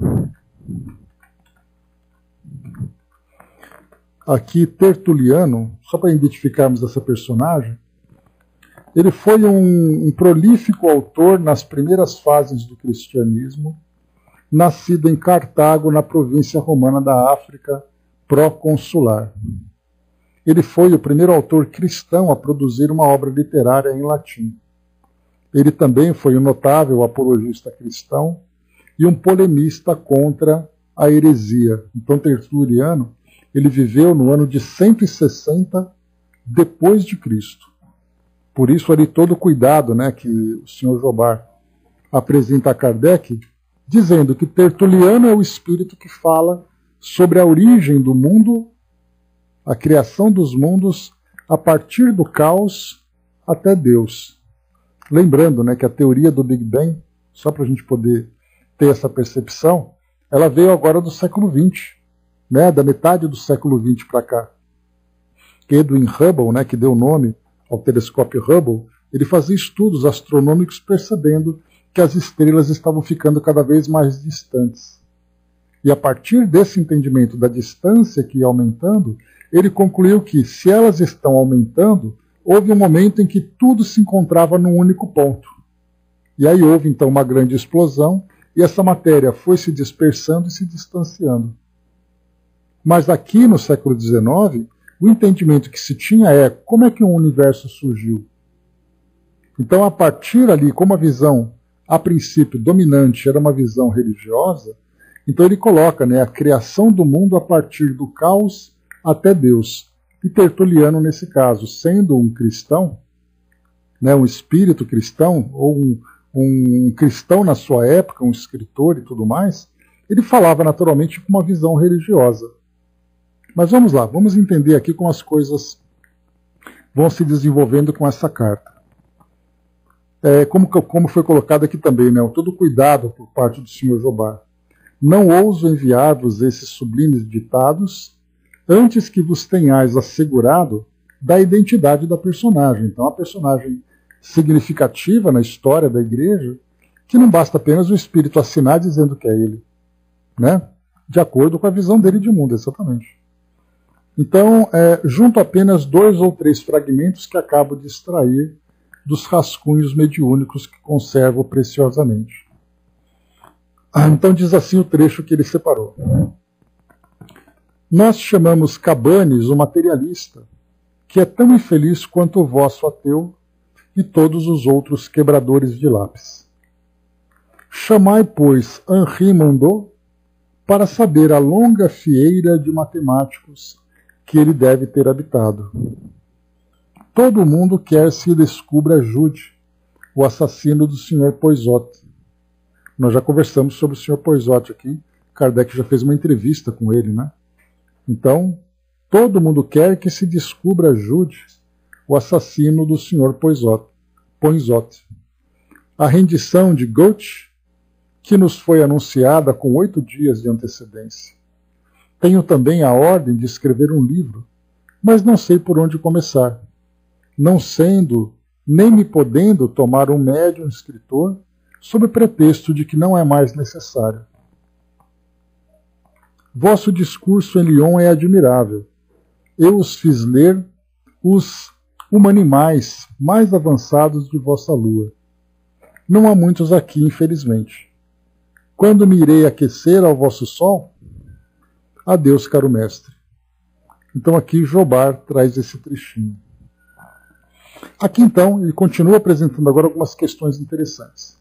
Aqui, Tertuliano, só para identificarmos essa personagem, ele foi um, um prolífico autor nas primeiras fases do cristianismo, nascido em Cartago, na província romana da África pró-consular. Ele foi o primeiro autor cristão a produzir uma obra literária em latim. Ele também foi um notável apologista cristão e um polemista contra a heresia. Então, Tertuliano, ele viveu no ano de cento e sessenta depois de Cristo. Por isso, ali todo o cuidado, né, que o senhor Jobard apresenta a Kardec, dizendo que Tertuliano é o espírito que fala sobre a origem do mundo, a criação dos mundos, a partir do caos até Deus. Lembrando, né, que a teoria do Big Bang, só para a gente poder ter essa percepção, ela veio agora do século vinte, né, da metade do século vinte para cá. Edwin Hubble, né, que deu o nome ao telescópio Hubble, ele fazia estudos astronômicos percebendo que as estrelas estavam ficando cada vez mais distantes. E a partir desse entendimento da distância que ia aumentando, ele concluiu que, se elas estão aumentando, houve um momento em que tudo se encontrava num único ponto. E aí houve então uma grande explosão, e essa matéria foi se dispersando e se distanciando. Mas aqui no século dezenove, o entendimento que se tinha é como é que um universo surgiu. Então, a partir ali, como a visão, a princípio, dominante era uma visão religiosa, então ele coloca, né, a criação do mundo a partir do caos até Deus. E Tertuliano, nesse caso, sendo um cristão, né, um espírito cristão, ou um, um cristão na sua época, um escritor e tudo mais, ele falava naturalmente com uma visão religiosa. Mas vamos lá, vamos entender aqui como as coisas vão se desenvolvendo com essa carta. É, como, como foi colocado aqui também, né, todo cuidado por parte do senhor Jobá. Não ouso enviar-vos esses sublimes ditados antes que vos tenhais assegurado da identidade da personagem. Então, a personagem significativa na história da igreja, que não basta apenas o Espírito assinar dizendo que é ele, né? De acordo com a visão dele de mundo, exatamente. Então, é, junto apenas dois ou três fragmentos que acabo de extrair dos rascunhos mediúnicos que conservo preciosamente. Então diz assim o trecho que ele separou. Nós chamamos Cabanes o materialista, que é tão infeliz quanto o vosso ateu e todos os outros quebradores de lápis. Chamai, pois, Henri Mondot para saber a longa fieira de matemáticos que ele deve ter habitado. Todo mundo quer se descubra Jude, o assassino do senhor Poisot. Nós já conversamos sobre o senhor Poisot aqui. Kardec já fez uma entrevista com ele, né? Então, todo mundo quer que se descubra Jude, o assassino do senhor Poisot. Poisot. A rendição de Goethe, que nos foi anunciada com oito dias de antecedência. Tenho também a ordem de escrever um livro, mas não sei por onde começar. Não sendo, nem me podendo tomar um médium escritor, sob pretexto de que não é mais necessário. Vosso discurso em Lyon é admirável. Eu os fiz ler os humanimais mais avançados de vossa lua. Não há muitos aqui, infelizmente. Quando me irei aquecer ao vosso sol? Adeus, caro mestre. Então aqui Jobard traz esse trechinho. Aqui então, ele continua apresentando agora algumas questões interessantes.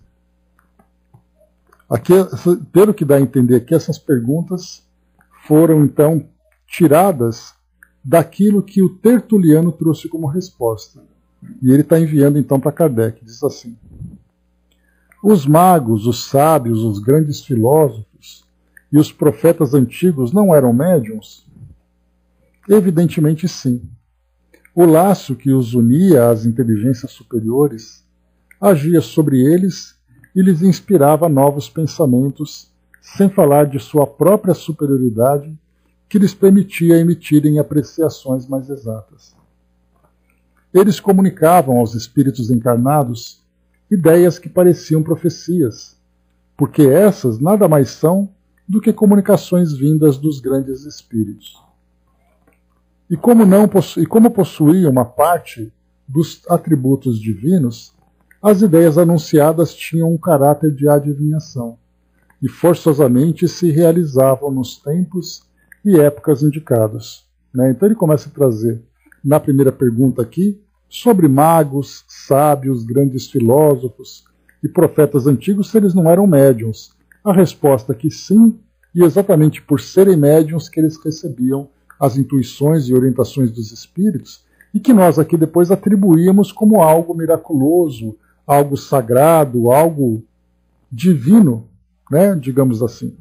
Aqui, pelo que dá a entender que essas perguntas foram então tiradas daquilo que o Tertuliano trouxe como resposta. E ele está enviando então para Kardec, diz assim: os magos, os sábios, os grandes filósofos e os profetas antigos não eram médiuns? Evidentemente sim. O laço que os unia às inteligências superiores agia sobre eles e lhes inspirava novos pensamentos, sem falar de sua própria superioridade, que lhes permitia emitirem apreciações mais exatas. Eles comunicavam aos espíritos encarnados ideias que pareciam profecias, porque essas nada mais são do que comunicações vindas dos grandes espíritos. E como, não possu- e como possuía uma parte dos atributos divinos, as ideias anunciadas tinham um caráter de adivinhação, e forçosamente se realizavam nos tempos e épocas indicados. Né? Então ele começa a trazer, na primeira pergunta aqui, sobre magos, sábios, grandes filósofos e profetas antigos, se eles não eram médiuns. A resposta é que sim, e exatamente por serem médiuns que eles recebiam as intuições e orientações dos espíritos, e que nós aqui depois atribuímos como algo miraculoso, algo sagrado, algo divino, né, digamos assim.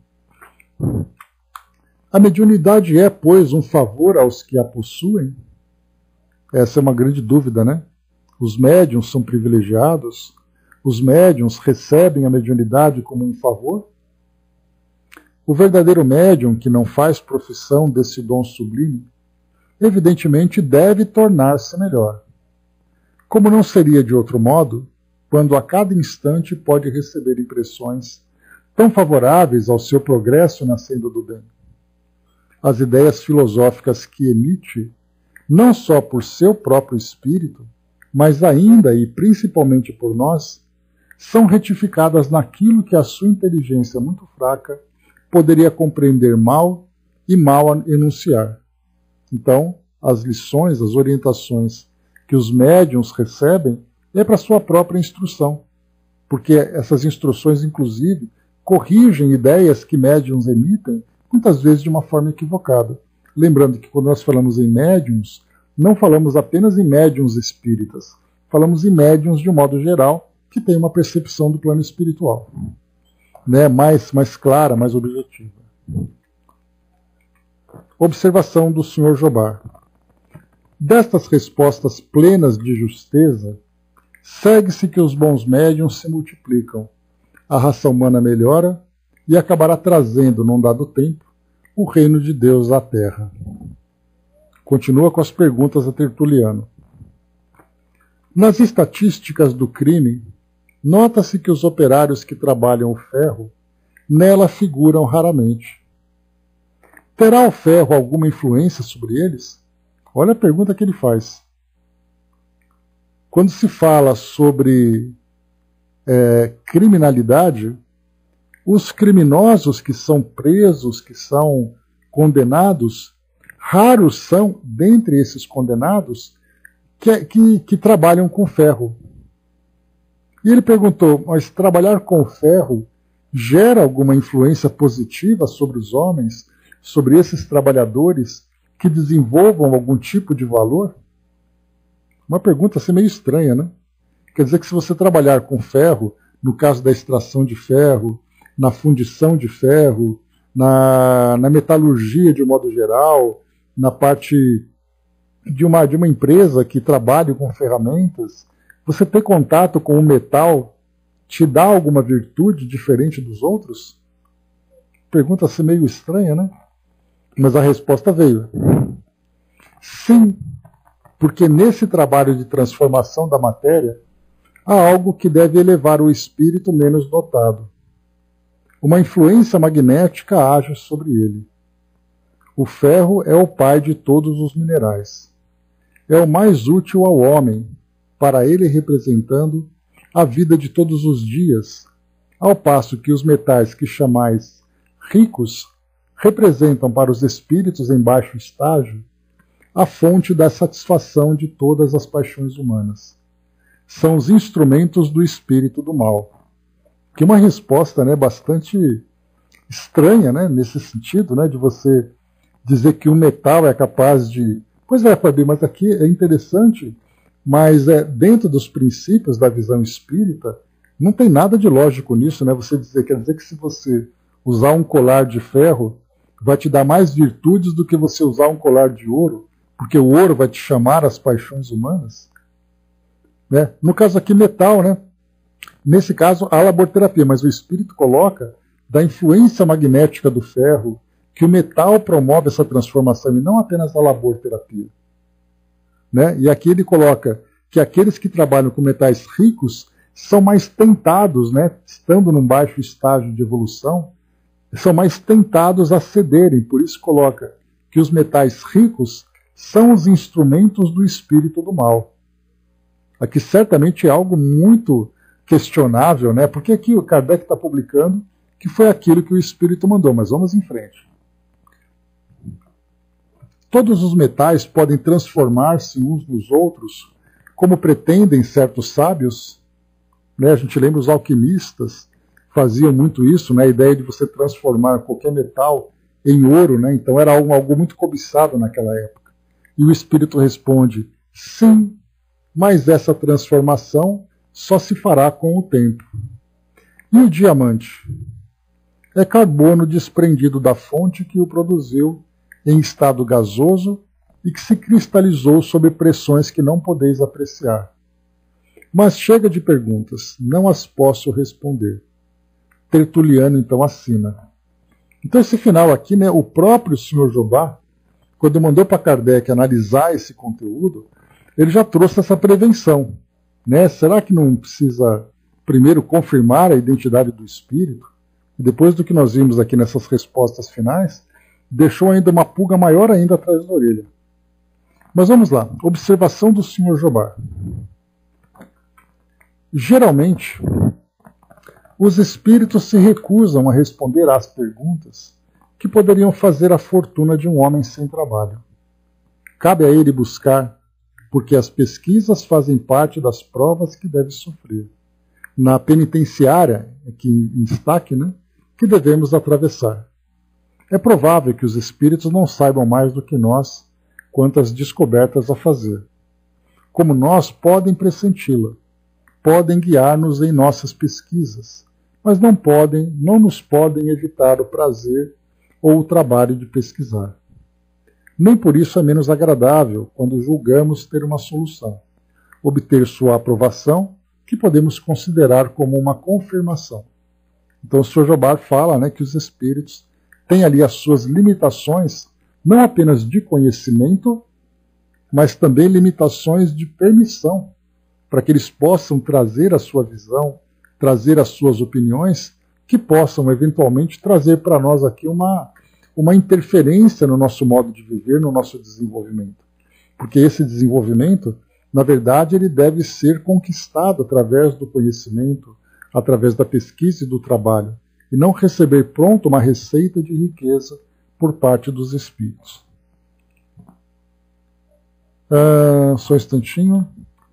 A mediunidade é, pois, um favor aos que a possuem? Essa é uma grande dúvida, né? Os médiuns são privilegiados? Os médiuns recebem a mediunidade como um favor? O verdadeiro médium que não faz profissão desse dom sublime, evidentemente deve tornar-se melhor. Como não seria de outro modo, quando a cada instante pode receber impressões tão favoráveis ao seu progresso na senda do bem? As ideias filosóficas que emite, não só por seu próprio espírito, mas ainda e principalmente por nós, são retificadas naquilo que a sua inteligência muito fraca poderia compreender mal e mal enunciar. Então, as lições, as orientações que os médiuns recebem é para sua própria instrução, porque essas instruções, inclusive, corrigem ideias que médiuns emitem, muitas vezes de uma forma equivocada. Lembrando que quando nós falamos em médiums, não falamos apenas em médiums espíritas, falamos em médiums de um modo geral, que tem uma percepção do plano espiritual, né, mais, mais clara, mais objetiva. Observação do senhor Jobá. Destas respostas plenas de justeza, segue-se que os bons médiuns se multiplicam, a raça humana melhora e acabará trazendo, num dado tempo, o reino de Deus à Terra. Continua com as perguntas a Tertuliano. Nas estatísticas do crime, nota-se que os operários que trabalham o ferro nela figuram raramente. Terá o ferro alguma influência sobre eles? Olha a pergunta que ele faz. Quando se fala sobre é, criminalidade, os criminosos que são presos, que são condenados, raros são, dentre esses condenados, que, que, que trabalham com ferro. E ele perguntou, mas trabalhar com ferro gera alguma influência positiva sobre os homens, sobre esses trabalhadores que desenvolvam algum tipo de valor? Uma pergunta assim meio estranha, né? Quer dizer que se você trabalhar com ferro, no caso da extração de ferro, na fundição de ferro, na, na metalurgia de um modo geral, na parte de uma, de uma empresa que trabalha com ferramentas, você ter contato com o metal te dá alguma virtude diferente dos outros? Pergunta assim meio estranha, né? Mas a resposta veio. Sim, porque nesse trabalho de transformação da matéria, há algo que deve elevar o espírito menos dotado. Uma influência magnética age sobre ele. O ferro é o pai de todos os minerais. É o mais útil ao homem, para ele representando a vida de todos os dias, ao passo que os metais que chamais ricos representam para os espíritos em baixo estágio a fonte da satisfação de todas as paixões humanas. São os instrumentos do espírito do mal. Que é uma resposta, né, bastante estranha, né, nesse sentido, né, de você dizer que um metal é capaz de... Pois é, Fabi, mas aqui é interessante, mas é, dentro dos princípios da visão espírita, não tem nada de lógico nisso, né? Você dizer, quer dizer que se você usar um colar de ferro, vai te dar mais virtudes do que você usar um colar de ouro, porque o ouro vai te chamar às paixões humanas? Né? No caso aqui, metal, né? Nesse caso, a laborterapia, mas o espírito coloca da influência magnética do ferro, que o metal promove essa transformação, e não apenas a laborterapia. Né? E aqui ele coloca que aqueles que trabalham com metais ricos são mais tentados, né? Estando num baixo estágio de evolução, são mais tentados a cederem. Por isso coloca que os metais ricos são os instrumentos do espírito do mal. Aqui certamente é algo muito questionável, né? Porque aqui o Kardec está publicando que foi aquilo que o espírito mandou, mas vamos em frente. Todos os metais podem transformar-se uns nos outros, como pretendem certos sábios, né? A gente lembra os alquimistas faziam muito isso, né? A ideia de você transformar qualquer metal em ouro, né? Então era algo, algo muito cobiçado naquela época. E o espírito responde, sim, mas essa transformação só se fará com o tempo. E o diamante? É carbono desprendido da fonte que o produziu em estado gasoso e que se cristalizou sob pressões que não podeis apreciar. Mas chega de perguntas, não as posso responder. Tertuliano então assina. Então esse final aqui, né, o próprio senhor Jobá, quando mandou para Kardec analisar esse conteúdo, ele já trouxe essa prevenção. Né? Será que não precisa primeiro confirmar a identidade do espírito? E depois do que nós vimos aqui nessas respostas finais, deixou ainda uma pulga maior ainda atrás da orelha. Mas vamos lá. Observação do senhor Jobá. Geralmente, os espíritos se recusam a responder às perguntas que poderiam fazer a fortuna de um homem sem trabalho. Cabe a ele buscar, porque as pesquisas fazem parte das provas que deve sofrer. Na penitenciária, aqui em destaque, né, que devemos atravessar. É provável que os espíritos não saibam mais do que nós quanto às descobertas a fazer. Como nós, podem pressenti-la, podem guiar-nos em nossas pesquisas, mas não podem, não nos podem evitar o prazer ou o trabalho de pesquisar. Nem por isso é menos agradável quando julgamos ter uma solução, obter sua aprovação, que podemos considerar como uma confirmação. Então o senhor Jobar fala, né, que os espíritos têm ali as suas limitações, não apenas de conhecimento, mas também limitações de permissão, para que eles possam trazer a sua visão, trazer as suas opiniões, que possam eventualmente trazer para nós aqui uma, uma interferência no nosso modo de viver, no nosso desenvolvimento. Porque esse desenvolvimento, na verdade, ele deve ser conquistado através do conhecimento, através da pesquisa e do trabalho, e não receber pronto uma receita de riqueza por parte dos espíritos. Uh, só um instantinho.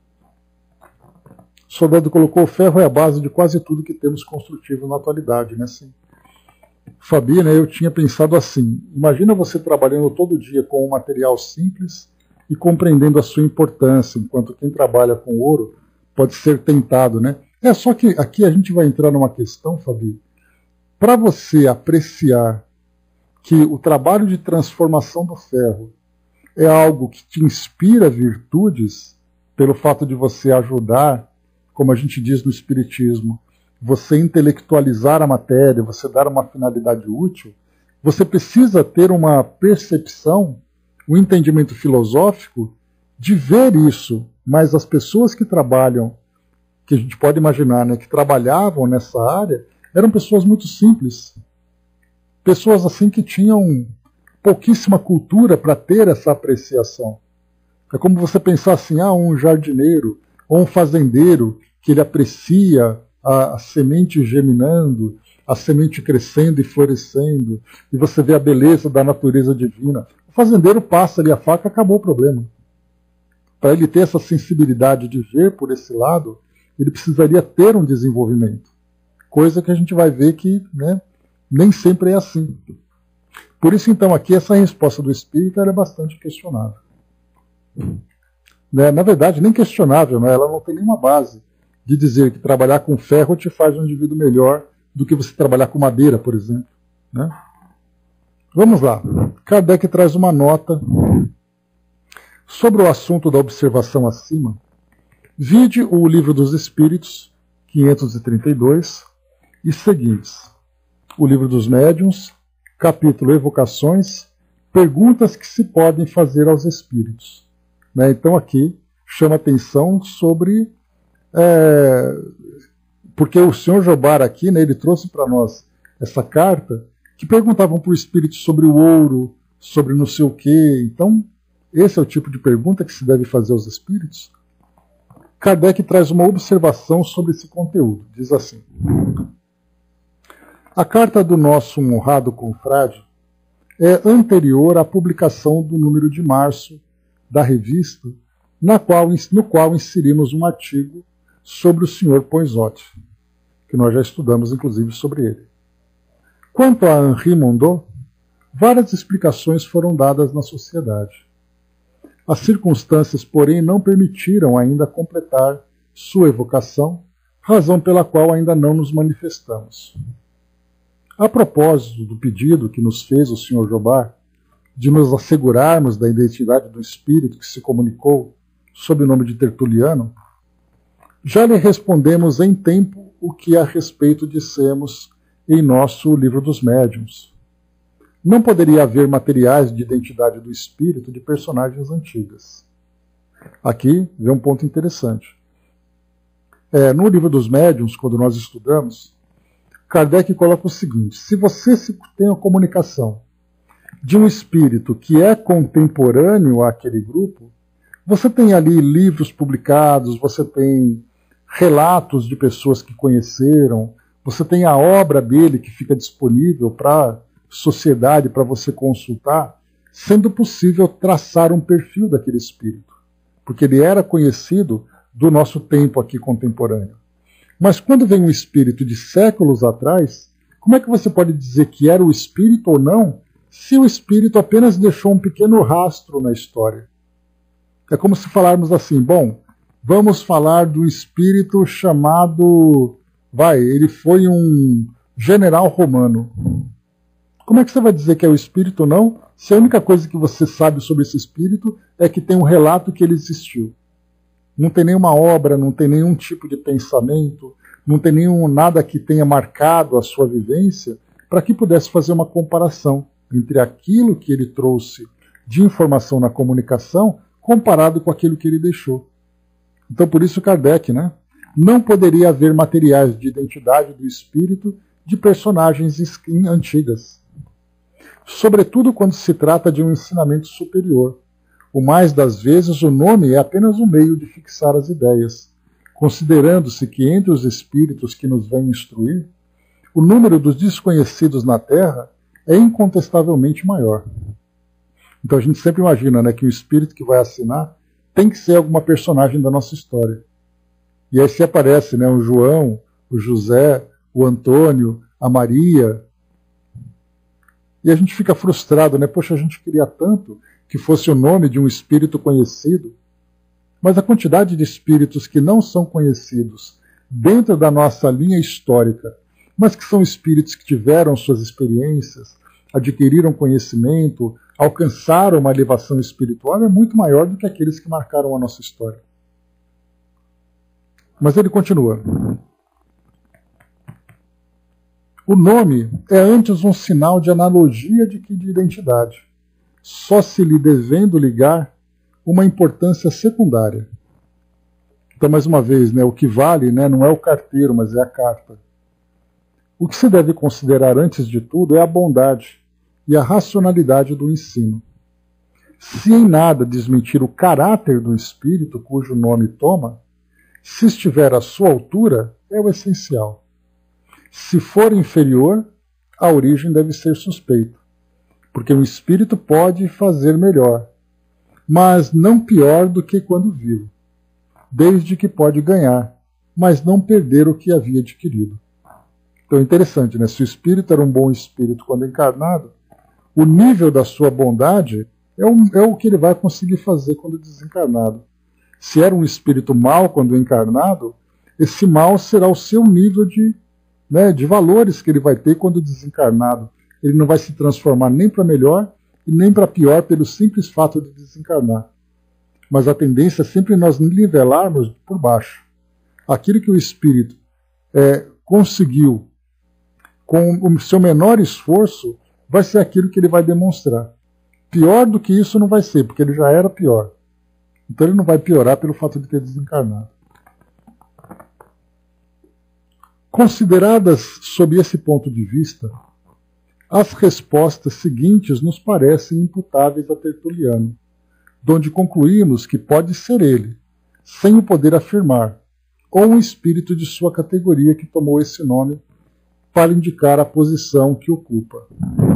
O soldado colocou: o ferro é a base de quase tudo que temos construtivo na atualidade, né? Sim. Fabi, né, eu tinha pensado assim: imagina você trabalhando todo dia com um material simples e compreendendo a sua importância, enquanto quem trabalha com ouro pode ser tentado, né? É só que aqui a gente vai entrar numa questão, Fabi, para você apreciar que o trabalho de transformação do ferro é algo que te inspira virtudes, pelo fato de você ajudar, como a gente diz no Espiritismo, você intelectualizar a matéria, você dar uma finalidade útil, você precisa ter uma percepção, um entendimento filosófico de ver isso. Mas as pessoas que trabalham, que a gente pode imaginar, né, que trabalhavam nessa área, eram pessoas muito simples. Pessoas assim que tinham pouquíssima cultura para ter essa apreciação. É como você pensar assim, ah, um jardineiro ou um fazendeiro que ele aprecia a, a semente germinando, a semente crescendo e florescendo, e você vê a beleza da natureza divina. O fazendeiro passa ali a faca, acabou o problema. Para ele ter essa sensibilidade de ver por esse lado, ele precisaria ter um desenvolvimento. Coisa que a gente vai ver que, né, nem sempre é assim. Por isso, então, aqui essa resposta do Espírito ela é bastante questionável. Né? Na verdade, nem questionável, né? Ela não tem nenhuma base de dizer que trabalhar com ferro te faz um indivíduo melhor do que você trabalhar com madeira, por exemplo. Né? Vamos lá. Kardec traz uma nota sobre o assunto da observação acima. Vide o Livro dos Espíritos, quinhentos e trinta e dois, e seguintes. O Livro dos Médiuns, capítulo Evocações, perguntas que se podem fazer aos espíritos. Né? Então aqui chama atenção sobre... É, porque o senhor Jobar aqui, né, ele trouxe para nós essa carta, que perguntavam para o espírito sobre o ouro, sobre não sei o quê. Então, esse é o tipo de pergunta que se deve fazer aos espíritos. Kardec traz uma observação sobre esse conteúdo. Diz assim: a carta do nosso honrado confrade é anterior à publicação do número de março da revista, na qual, no qual inserimos um artigo sobre o senhor Poinzot, que nós já estudamos, inclusive, sobre ele. Quanto a Henri Mondot, várias explicações foram dadas na sociedade. As circunstâncias, porém, não permitiram ainda completar sua evocação, razão pela qual ainda não nos manifestamos. A propósito do pedido que nos fez o senhor Jobar, de nos assegurarmos da identidade do espírito que se comunicou sob o nome de Tertuliano, já lhe respondemos em tempo o que a respeito dissemos em nosso Livro dos Médiuns. Não poderia haver materiais de identidade do espírito de personagens antigas. Aqui vem um ponto interessante. É, no Livro dos Médiuns, quando nós estudamos, Kardec coloca o seguinte: se você tem a comunicação de um espírito que é contemporâneo àquele grupo, você tem ali livros publicados, você tem relatos de pessoas que conheceram, você tem a obra dele que fica disponível para a sociedade, para você consultar, sendo possível traçar um perfil daquele espírito, porque ele era conhecido do nosso tempo aqui contemporâneo. Mas quando vem um espírito de séculos atrás, como é que você pode dizer que era o espírito ou não se o espírito apenas deixou um pequeno rastro na história? É como se falarmos assim, bom, vamos falar do espírito chamado, vai, ele foi um general romano. Como é que você vai dizer que é o espírito ou não, se a única coisa que você sabe sobre esse espírito é que tem um relato que ele existiu? Não tem nenhuma obra, não tem nenhum tipo de pensamento, não tem nenhum nada que tenha marcado a sua vivência para que pudesse fazer uma comparação entre aquilo que ele trouxe de informação na comunicação comparado com aquilo que ele deixou. Então, por isso Kardec, né? Não poderia haver materiais de identidade do espírito de personagens antigas. Sobretudo quando se trata de um ensinamento superior. O mais das vezes o nome é apenas um meio de fixar as ideias, considerando-se que entre os espíritos que nos vêm instruir, o número dos desconhecidos na Terra é incontestavelmente maior. Então a gente sempre imagina, né, que o espírito que vai assinar tem que ser alguma personagem da nossa história. E aí se aparece, né, o João, o José, o Antônio, a Maria, e a gente fica frustrado, né? Poxa, a gente queria tanto que fosse o nome de um espírito conhecido, mas a quantidade de espíritos que não são conhecidos dentro da nossa linha histórica, mas que são espíritos que tiveram suas experiências, adquiriram conhecimento, alcançaram uma elevação espiritual, é muito maior do que aqueles que marcaram a nossa história. Mas ele continua. O nome é antes um sinal de analogia de que de identidade, só se lhe devendo ligar uma importância secundária. Então, mais uma vez, né, o que vale, né, não é o carteiro, mas é a carta. O que se deve considerar antes de tudo é a bondade e a racionalidade do ensino. Se em nada desmentir o caráter do espírito cujo nome toma, se estiver à sua altura, é o essencial. Se for inferior, a origem deve ser suspeita, porque o espírito pode fazer melhor, mas não pior do que quando vivo, desde que pode ganhar, mas não perder o que havia adquirido. Então é interessante, né? Se o espírito era um bom espírito quando encarnado, o nível da sua bondade é o, é o que ele vai conseguir fazer quando desencarnado. Se era um espírito mau quando encarnado, esse mal será o seu nível de Né, de valores que ele vai ter quando desencarnado. Ele não vai se transformar nem para melhor e nem para pior pelo simples fato de desencarnar. Mas a tendência é sempre nós nivelarmos por baixo. Aquilo que o espírito é, conseguiu com o seu menor esforço vai ser aquilo que ele vai demonstrar. Pior do que isso não vai ser, porque ele já era pior. Então ele não vai piorar pelo fato de ter desencarnado. Consideradas sob esse ponto de vista, as respostas seguintes nos parecem imputáveis a Tertuliano, donde concluímos que pode ser ele, sem o poder afirmar, ou um espírito de sua categoria que tomou esse nome para indicar a posição que ocupa.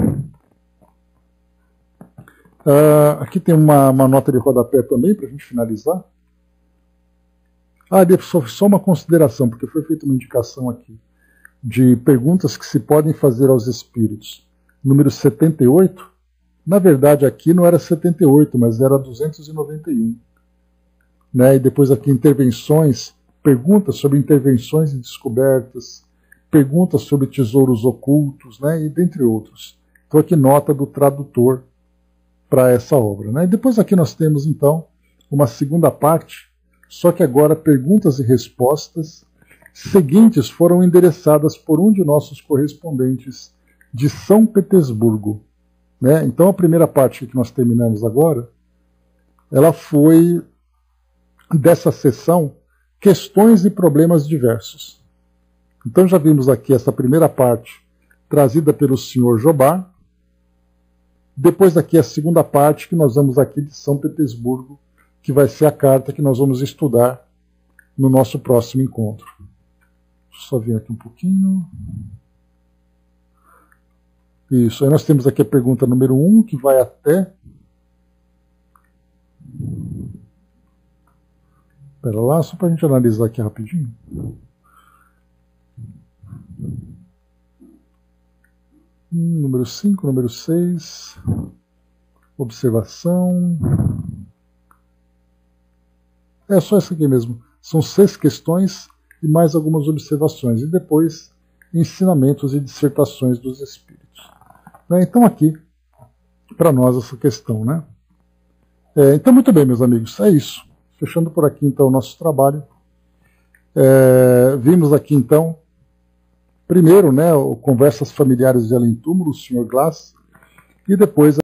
Uh, aqui tem uma, uma nota de rodapé também, para a gente finalizar. Ah, só, só uma consideração, porque foi feita uma indicação aqui, de perguntas que se podem fazer aos espíritos. Número setenta e oito, na verdade aqui não era setenta e oito, mas era duzentos e noventa e um. Né? E depois aqui intervenções, perguntas sobre intervenções e descobertas, perguntas sobre tesouros ocultos, né? E dentre outros. Então aqui nota do tradutor para essa obra. Né? E depois aqui nós temos então uma segunda parte, só que agora perguntas e respostas seguintes foram endereçadas por um de nossos correspondentes de São Petersburgo. Né? Então a primeira parte que nós terminamos agora, ela foi dessa sessão questões e problemas diversos. Então já vimos aqui essa primeira parte trazida pelo senhor Jobard. Depois aqui a segunda parte que nós vamos aqui de São Petersburgo, que vai ser a carta que nós vamos estudar no nosso próximo encontro. Deixa eu só vir aqui um pouquinho. Isso, aí nós temos aqui a pergunta número um, que vai até... Espera lá, só para a gente analisar aqui rapidinho. Número cinco, número seis, observação. É só isso aqui mesmo. São seis questões e mais algumas observações. E depois, ensinamentos e dissertações dos espíritos. Então aqui, para nós, essa questão, né? É, então, muito bem, meus amigos, é isso. Fechando por aqui, então, o nosso trabalho. É, vimos aqui, então, primeiro, né, o Conversas Familiares de Além Túmulo, o senhor Glass, e depois